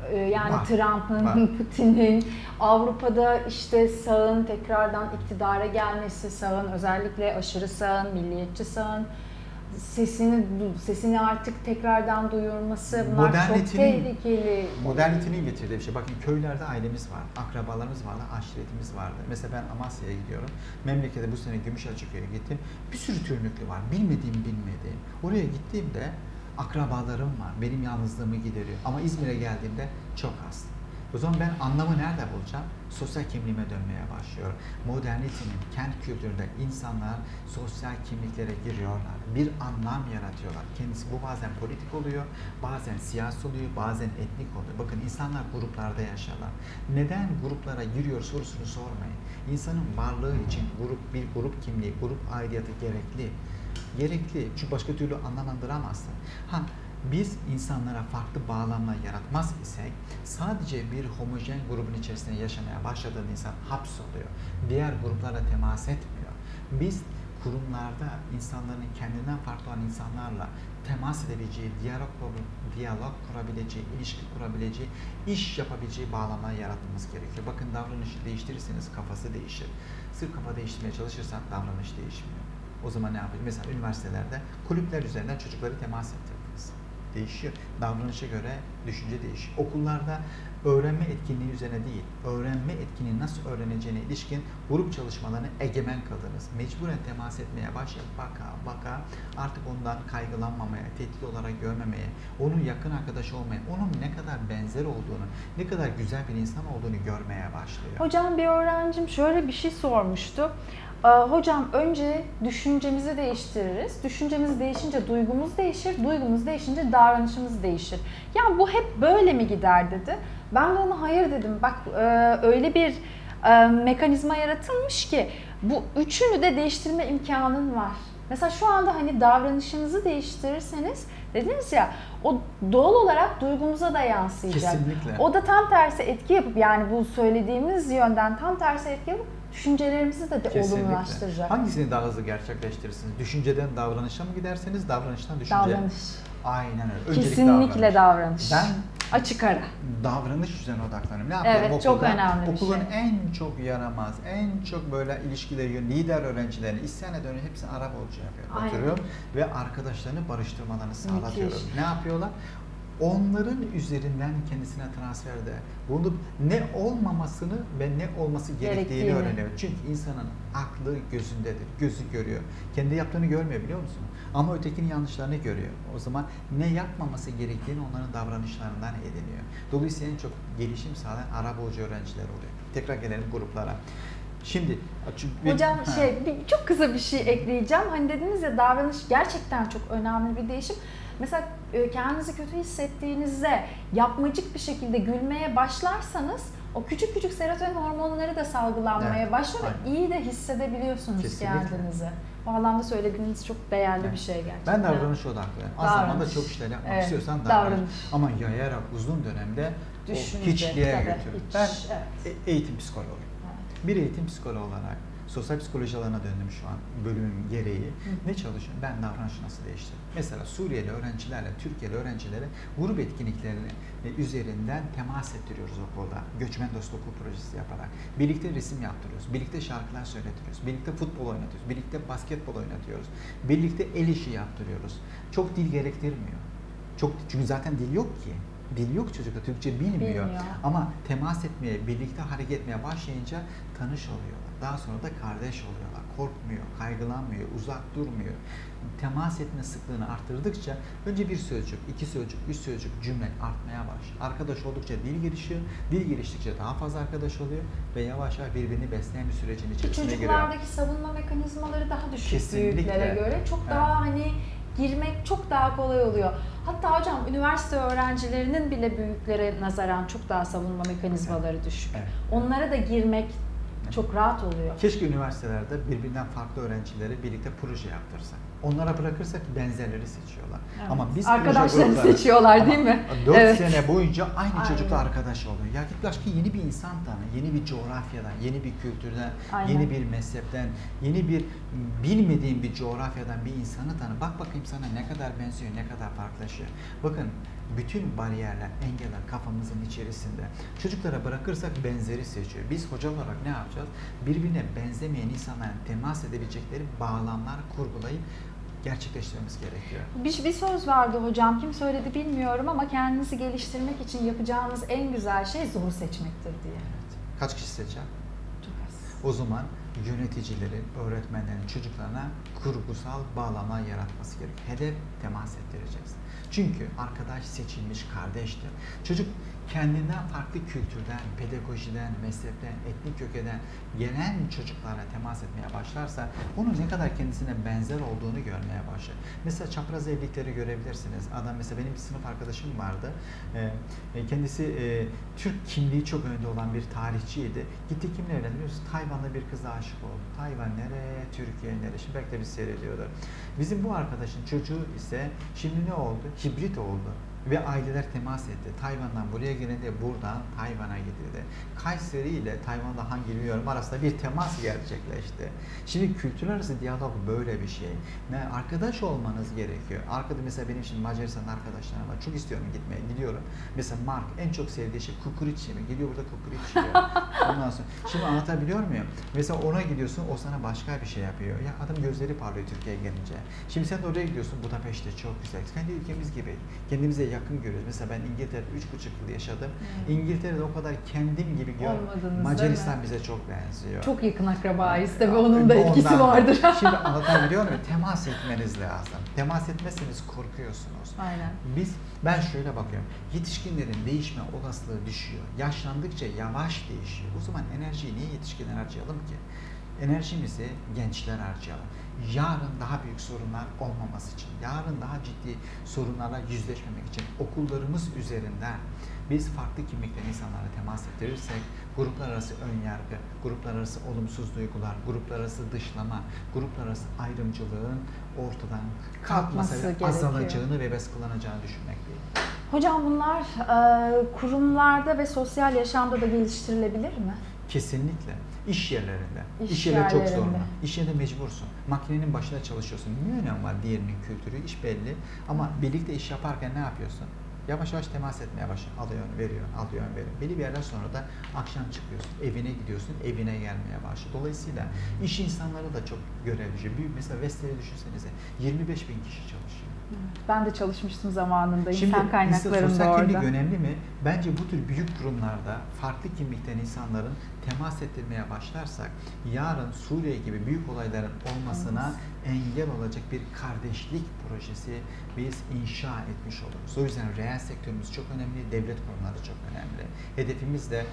Yani
var,
Trump'ın,
var.
Putin'in, Avrupa'da işte sağın tekrardan iktidara gelmesi, sağın özellikle aşırı sağın, milliyetçi sağın sesini sesini artık tekrardan duyurması, bunlar çok tehlikeli.
Modernitenin getirdiği bir şey. Bakın köylerde ailemiz var, akrabalarımız vardı, aşiretimiz vardı. Mesela ben Amasya'ya gidiyorum. Memlekete bu sene Gümüşhacıköy'e gittim. Bir sürü türlüklü var. Bilmediğim bilmediğim. Oraya gittiğimde akrabalarım var. Benim yalnızlığımı gideriyor. Ama İzmir'e geldiğimde çok az. O zaman ben anlamı nerede bulacağım? Sosyal kimliğime dönmeye başlıyorum. Modernitenin kent kültüründe insanlar sosyal kimliklere giriyorlar. Bir anlam yaratıyorlar. Kendisi bu bazen politik oluyor, bazen siyasi oluyor, bazen etnik oluyor. Bakın insanlar gruplarda yaşarlar. Neden gruplara giriyor sorusunu sormayın. İnsanın varlığı için grup bir grup kimliği, grup aidiyatı gerekli. Gerekli. Çünkü başka türlü anlamlandıramazsın. Ha, biz insanlara farklı bağlamlar yaratmaz isek sadece bir homojen grubun içerisinde yaşamaya başladığında insan hapsoluyor. Diğer gruplara temas etmiyor. Biz kurumlarda insanların kendinden farklı olan insanlarla temas edebileceği, diyalog, diyalog kurabileceği, ilişki kurabileceği, iş yapabileceği bağlamlar yaratmamız gerekiyor. Bakın davranışı değiştirirseniz kafası değişir. Sırf kafa değiştirmeye çalışırsan davranış değişmiyor. O zaman ne yapayım? Mesela üniversitelerde kulüpler üzerinden çocukları temas ettirdiniz. Değişiyor. Davranışa göre düşünce değişiyor. Okullarda öğrenme etkinliği üzerine değil, öğrenme etkinliği nasıl öğreneceğine ilişkin grup çalışmalarını egemen kıldınız. Mecburen temas etmeye başlayıp baka baka artık ondan kaygılanmamaya, tehdit olarak görmemeye, onun yakın arkadaşı olmaya, onun ne kadar benzer olduğunu, ne kadar güzel bir insan olduğunu görmeye başlıyor.
Hocam bir öğrencim şöyle bir şey sormuştu. Hocam önce düşüncemizi değiştiririz. Düşüncemiz değişince duygumuz değişir. Duygumuz değişince davranışımız değişir. Ya bu hep böyle mi gider dedi. Ben de ona hayır dedim. Bak öyle bir mekanizma yaratılmış ki bu üçünü de değiştirme imkanın var. Mesela şu anda hani davranışınızı değiştirirseniz dediniz ya o doğal olarak duygumuza da yansıyacak.
Kesinlikle.
O da tam tersi etki yapıp yani bu söylediğimiz yönden tam tersi etki yapıp düşüncelerimizi de, de olumlaştıracak.
Hangisini daha hızlı gerçekleştirirsiniz? Düşünceden davranışa mı giderseniz, davranıştan düşünceye?
Davranış.
Aynen öyle. Öncelik
Kesinlikle davranış.
davranış. Ben
açık ara.
Davranış üzerine odaklanıyorum. Ne yapıyorum
Evet,
okulda?
çok önemli bir
Okulun
şey.
en çok yaramaz, en çok böyle ilişkileri yön, lider öğrencilerini isyan eden hepsini ara bulucu yapıyorum. Oturuyorum ve arkadaşlarını barıştırmalarını sağlatıyorum.
Müthiş.
Ne yapıyorlar? Onların üzerinden kendisine transferde bulunup ne olmamasını ve ne olması gerektiğini, gerektiğini öğreniyor. Çünkü insanın aklı gözündedir, gözü görüyor. Kendi yaptığını görmüyor biliyor musun? Ama ötekinin yanlışlarını görüyor. O zaman ne yapmaması gerektiğini onların davranışlarından ediniyor. Dolayısıyla en çok gelişim sağlayan ara bulucu öğrenciler oluyor. Tekrar gelelim gruplara. Şimdi
hocam
bir,
şey bir, çok kısa bir şey ekleyeceğim. Hani dediniz ya davranış gerçekten çok önemli bir değişim. Mesela kendinizi kötü hissettiğinizde yapmacık bir şekilde gülmeye başlarsanız o küçük küçük serotonin hormonları da salgılanmaya evet, başlıyor ve iyi de hissedebiliyorsunuz kesinlikle kendinizi. Bu anlamda söylediğiniz çok değerli evet. bir şey gerçekten.
Ben davranış odaklıyım. Az zamanda çok işler yapmak evet. istiyorsan davranış. davranış. Ama yayarak uzun dönemde Düşünce, o hiçliğe götürür. Hiç, ben evet. eğitim psikoloğuyum. Evet. Bir eğitim psikoloğu olarak sosyal psikoloji alanına döndüm şu an bölümüm gereği. Hı. Ne çalışıyorum? Ben davranışı nasıl değiştiririm? Mesela Suriyeli öğrencilerle, Türkiye'li öğrencilere grup etkinliklerini üzerinden temas ettiriyoruz okulda. Göçmen dostu okul projesi yaparak. Birlikte resim yaptırıyoruz. Birlikte şarkılar söyletiyoruz. Birlikte futbol oynatıyoruz. Birlikte basketbol oynatıyoruz. Birlikte el işi yaptırıyoruz. Çok dil gerektirmiyor. Çok çünkü zaten dil yok ki. Dil yok çocukta, Türkçe bilmiyor. bilmiyor. Ama temas etmeye, birlikte hareket etmeye başlayınca tanış oluyorlar. Daha sonra da kardeş oluyorlar. Korkmuyor, kaygılanmıyor, uzak durmuyor. Temas etme sıklığını arttırdıkça önce bir sözcük, iki sözcük, üç sözcük cümle artmaya başlıyor. Arkadaş oldukça dil gelişiyor. Dil geliştikçe daha fazla arkadaş oluyor ve yavaş yavaş birbirini besleyen bir sürecin içerisine giriyor.
Çocuklardaki savunma mekanizmaları daha düşük Kesinlikle. büyüklere göre. Çok evet. daha hani girmek çok daha kolay oluyor. Hatta hocam üniversite öğrencilerinin bile büyüklere nazaran çok daha savunma mekanizmaları evet. düşük. Evet. Onlara da girmek çok rahat oluyor.
Keşke üniversitelerde birbirinden farklı öğrencileri birlikte proje yaptırsak. Onlara bırakırsak benzerleri seçiyorlar. Evet. Ama biz
arkadaşlarını seçiyorlar değil mi?
dört evet. sene boyunca aynı Aynen. çocukla arkadaş oluyor. Ya git başka yeni bir insan tanı, yeni bir coğrafyadan, yeni bir kültürden, Aynen. yeni bir mezhepten, yeni bir bilmediğin bir coğrafyadan bir insanı tanı. Bak bakayım sana ne kadar benziyor, ne kadar farklılaşıyor. Bakın bütün bariyerler, engeller kafamızın içerisinde. Çocuklara bırakırsak benzeri seçiyor. Biz hoca olarak ne yapacağız? Birbirine benzemeyen insanların temas edebilecekleri bağlamlar kurgulayıp gerçekleştirmemiz gerekiyor.
Bir, bir söz vardı hocam, kim söyledi bilmiyorum ama kendinizi geliştirmek için yapacağınız en güzel şey zoru seçmektir diye.
Evet. Kaç kişi seçer?
Çok az.
O zaman yöneticilerin, öğretmenlerin çocuklarına kurgusal bağlama yaratması gerekiyor. Hedef temas ettireceğiz. Çünkü arkadaş seçilmiş kardeştir. Çocuk kendinden farklı kültürden, pedagojiden, mezhepten, etnik kökeden gelen çocuklarla temas etmeye başlarsa onun ne kadar kendisine benzer olduğunu görmeye başlar. Mesela çapraz evlilikleri görebilirsiniz. Adam mesela benim bir sınıf arkadaşım vardı. Ee, kendisi e, Türk kimliği çok önde olan bir tarihçiydi. Gitti kimle evlendi biliyor musunuz? Tayvan'da bir kıza aşık oldu. Tayvan nereye? Türkiye nereye? Şimdi belki de biz seyrediyorlar. Bizim bu arkadaşın çocuğu ise şimdi ne oldu? Hibrit oldu. Ve aileler temas etti. Tayvan'dan buraya gelindi, buradan Tayvan'a gidildi. Kayseri ile Tayvan'da hangi bilmiyorum arasında bir temas gerçekleşti. Şimdi kültürler arası diyalog böyle bir şey. Yani arkadaş olmanız gerekiyor. Arkada mesela benim şimdi Macaristan arkadaşlarım var. Çok istiyorum gitmeye. Gidiyorum. Mesela Mark en çok sevdiği şey kukureç yemek. Gidiyor burada kukureç yiyor. Ondan sonra şimdi anlatabiliyor muyum? Mesela ona gidiyorsun, o sana başka bir şey yapıyor. Ya adam gözleri parlıyor Türkiye'ye gelince. Şimdi sen de oraya gidiyorsun. Budapeşte çok güzel. Kendi ülkemiz gibi. Kendimize yakın görüyoruz. Mesela ben İngiltere'de üç buçuk yıl yaşadım. Hmm. İngiltere'de o kadar kendim gibi görmedim. Macaristan bize çok benziyor.
Çok yakın akrabayız tabii, onun da etkisi
Ondan,
vardır.
Şimdi anlatabiliyor muyum? Temas etmeniz lazım. Temas etmezseniz korkuyorsunuz.
Aynen.
Biz, ben şöyle bakıyorum. Yetişkinlerin değişme olasılığı düşüyor. Yaşlandıkça yavaş değişiyor. O zaman enerjiyi niye yetişkinler harcayalım ki? Enerjimizi gençler harcayalım. Yarın daha büyük sorunlar olmaması için, yarın daha ciddi sorunlarla yüzleşmemek için okullarımız üzerinden biz farklı kimlikten insanlara temas ettirirsek, gruplar arası önyargı, gruplar arası olumsuz duygular, gruplar arası dışlama, gruplar arası ayrımcılığın ortadan kalkması ve azalacağını ve baskılanacağını düşünmek değil.
Hocam bunlar e, kurumlarda ve sosyal yaşamda da geliştirilebilir mi?
Kesinlikle. İş yerlerinde.
İş,
İş yerleri çok
yerlerinde.
zorlu. İş yerinde mecbursun. Makinenin başında çalışıyorsun. Ne önemi var diğerinin kültürü? İş belli. Ama birlikte iş yaparken ne yapıyorsun? Yavaş yavaş temas etmeye başlıyor. Alıyorsun, veriyor, alıyorsun, veriyor. Belli bir yerden sonra da akşam çıkıyorsun, evine gidiyorsun, evine gelmeye başlıyor. Dolayısıyla iş insanları da çok görev düşüyor. Büyük mesela Vestel'i düşünsenize. yirmi beş bin kişi çalışıyor.
Ben de çalışmıştım zamanında.
Şimdi
İnsan kaynaklarında
sosyal
orada.
kimlik önemli mi? Bence bu tür büyük kurumlarda farklı kimlikten insanların temas ettirmeye başlarsak yarın Suriye gibi büyük olayların olmasına engel olacak bir kardeşlik projesi biz inşa etmiş oluruz. O yüzden reel sektörümüz çok önemli, devlet kurumları çok önemli. Hedefimiz de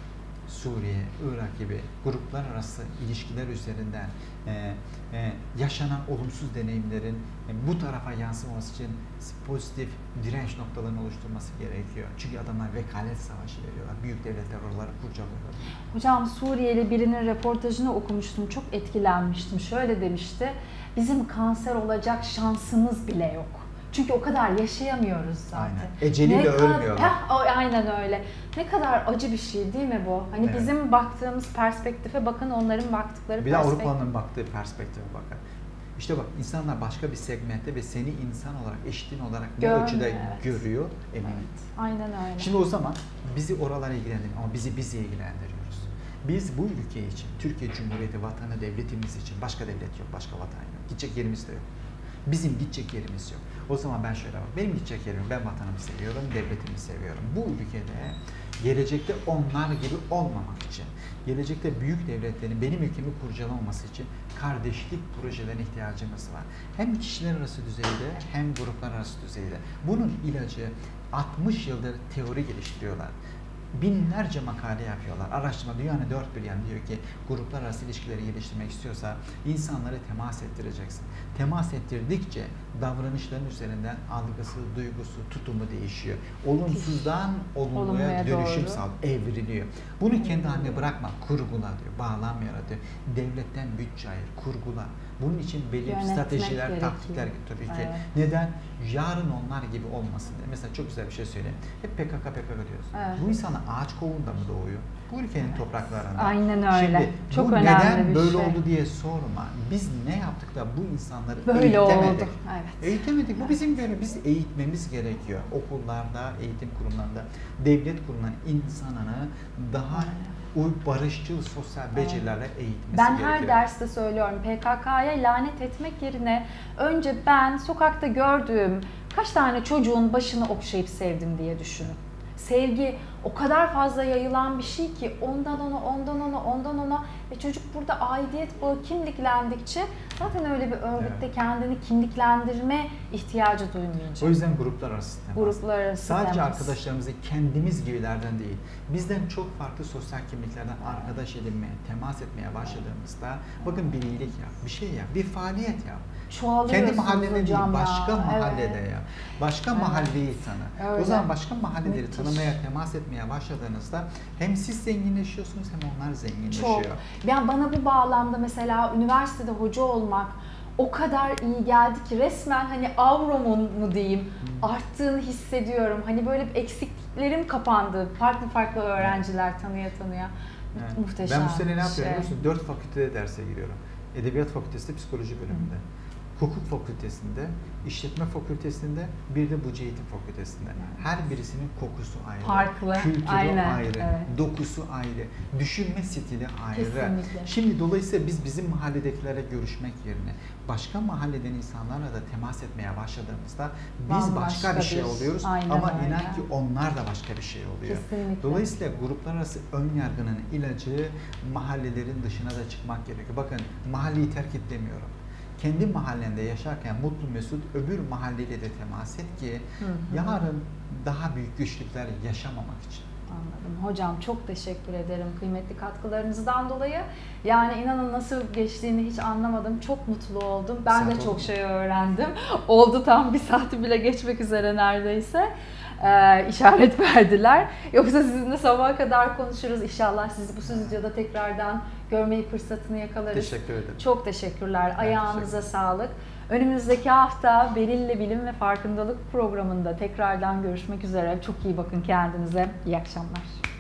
Suriye, Irak gibi gruplar arası ilişkiler üzerinden e, e, yaşanan olumsuz deneyimlerin e, bu tarafa yansımaması için pozitif direnç noktalarını oluşturması gerekiyor. Çünkü adamlar vekalet savaşı veriyorlar. Büyük devletler oraları kurcalıyorlar.
Hocam Suriyeli birinin reportajını okumuştum. Çok etkilenmiştim. Şöyle demişti. Bizim kanser olacak şansımız bile yok. Çünkü o kadar yaşayamıyoruz zaten.
Aynen. Eceliyle ölmüyorlar.
Heh, aynen öyle. Ne kadar acı bir şey değil mi bu? Hani evet. Bizim baktığımız perspektife bakın, onların baktıkları
bir perspektif.
Bir de
Avrupa'nın baktığı perspektife bakın. İşte bak, insanlar başka bir segmentte ve seni insan olarak, eşitin olarak ne
Görmüyor,
ölçüde
evet.
görüyor emin.
Evet, aynen öyle.
Şimdi o zaman bizi oralara ilgilendirmiyor ama bizi bizi ilgilendiriyoruz. Biz bu ülke için, Türkiye Cumhuriyeti vatanı, devletimiz için, başka devlet yok, başka vatan yok. Gidecek yerimiz de yok. Bizim gidecek yerimiz yok. O zaman ben şöyle bak, benim gidecek yerim, ben vatanımı seviyorum, devletimi seviyorum. Bu ülkede gelecekte onlar gibi olmamak için, gelecekte büyük devletlerin benim ülkemi kurcalamaması için kardeşlik projelerine ihtiyacımız var. Hem kişiler arası düzeyde hem gruplar arası düzeyde. Bunun ilacı altmış yıldır teori geliştiriyorlar. Binlerce makale yapıyorlar. Araştırma dünyanın dört bir yanı diyor ki gruplar arası ilişkileri geliştirmek istiyorsa insanları temas ettireceksin. Temas ettirdikçe davranışların üzerinden algısı, duygusu, tutumu değişiyor. Olumsuzdan olumluya, olumluya dönüşüm sağlıyor, evriliyor. Bunu kendi haline bırakma, kurgula diyor, bağlam yaratıyor. Devletten bütçe ayır, kurgula. Bunun için belli
Yönetmek
stratejiler,
gerekiyor.
taktikler tabii ki.
Evet.
Neden? Yarın onlar gibi olmasın diye. Mesela çok güzel bir şey söyleyeyim. Hep P K K P K K diyoruz. Evet. Bu insanlar ağaç kovuğunda mı doğuyor? Bu ülkenin
Evet.
topraklarında.
Aynen öyle.
Şimdi
Çok
bu
önemli
neden
bir
böyle
şey.
oldu diye sorma. Biz ne yaptık da bu insanları
Böyle
eğitemedik?
oldu. Evet.
Eğitemedik. Bu
Evet.
bizim görevimiz. Biz eğitmemiz gerekiyor. Okullarda, eğitim kurumlarında, devlet kurumlarının insanını daha uy barışçıl sosyal becerilerle eğitmesi
Ben
gerekiyor.
her derste söylüyorum, P K K'ya lanet etmek yerine önce ben sokakta gördüğüm kaç tane çocuğun başını okşayıp sevdim diye düşünün. Sevgi o kadar fazla yayılan bir şey ki ondan ona, ondan ona, ondan ona ve çocuk burada aidiyet bağı kimliklendikçe zaten öyle bir örgütte
Evet.
kendini kimliklendirme ihtiyacı duymayacak.
O yüzden gruplar arası temas.
Gruplar arası
Sadece
temas.
arkadaşlarımızı kendimiz gibilerden değil, bizden çok farklı sosyal kimliklerden arkadaş edinmeye, temas etmeye başladığımızda bakın bir iyilik yap, bir şey yap, bir faaliyet yap.
Çoğalıyorsunuz
Kendi mahallede değil,
hocam ya.
başka mahallede
Evet.
ya. Başka
Evet.
mahalleyi tanı.
Öyle.
O zaman başka mahalleleri
Müthiş.
tanımaya, temas etmeye başladığınızda hem siz zenginleşiyorsunuz hem onlar zenginleşiyor.
Çok. Yani bana bu bağlamda mesela üniversitede hoca olmak o kadar iyi geldi ki resmen hani avromun mu diyeyim arttığını hissediyorum. Hani böyle bir eksikliklerim kapandı. Farklı farklı öğrenciler tanıya tanıya.
Evet.
Muhteşem.
Ben bu sene ne
bir
yapıyorum
şey.
biliyor musun? Dört fakültede derse giriyorum. Edebiyat Fakültesi'nde, Psikoloji bölümünde. Hukuk Fakültesi'nde, İşletme Fakültesi'nde, bir de Buca Eğitim Fakültesi'nde. Her birisinin kokusu ayrı,
Farklı,
kültürü
aynen,
ayrı,
evet.
dokusu ayrı, düşünme stili ayrı.
Kesinlikle.
Şimdi dolayısıyla biz bizim mahalledekilere görüşmek yerine başka mahalleden insanlarla da temas etmeye başladığımızda biz
Bambaşka
başka bir şey
bir-
oluyoruz
aynen
ama
öyle.
inan ki onlar da başka bir şey oluyor.
Kesinlikle.
Dolayısıyla gruplar arası ön yargının ilacı mahallelerin dışına da çıkmak gerekiyor. Bakın mahalleyi terk et demiyorum. Kendi mahallende yaşarken mutlu mesut öbür mahalleyle de temas et ki
Hı hı.
yarın daha büyük güçlükler yaşamamak için.
Anladım. Hocam çok teşekkür ederim kıymetli katkılarınızdan dolayı. Yani inanın nasıl geçtiğini hiç anlamadım. Çok mutlu oldum. Ben
Saat
de
oldu
çok
mu?
şey öğrendim. Oldu, tam bir saati bile geçmek üzere neredeyse. Ee, işaret verdiler. Yoksa sizinle sabaha kadar konuşuruz. İnşallah sizi bu stüdyoda tekrardan görmeyi fırsatını yakalarız.
Teşekkür ederim.
Çok teşekkürler.
Ben
Ayağınıza
teşekkür ederim.
sağlık. Önümüzdeki hafta Beril'le Bilim ve Farkındalık programında tekrardan görüşmek üzere. Çok iyi bakın kendinize. İyi akşamlar.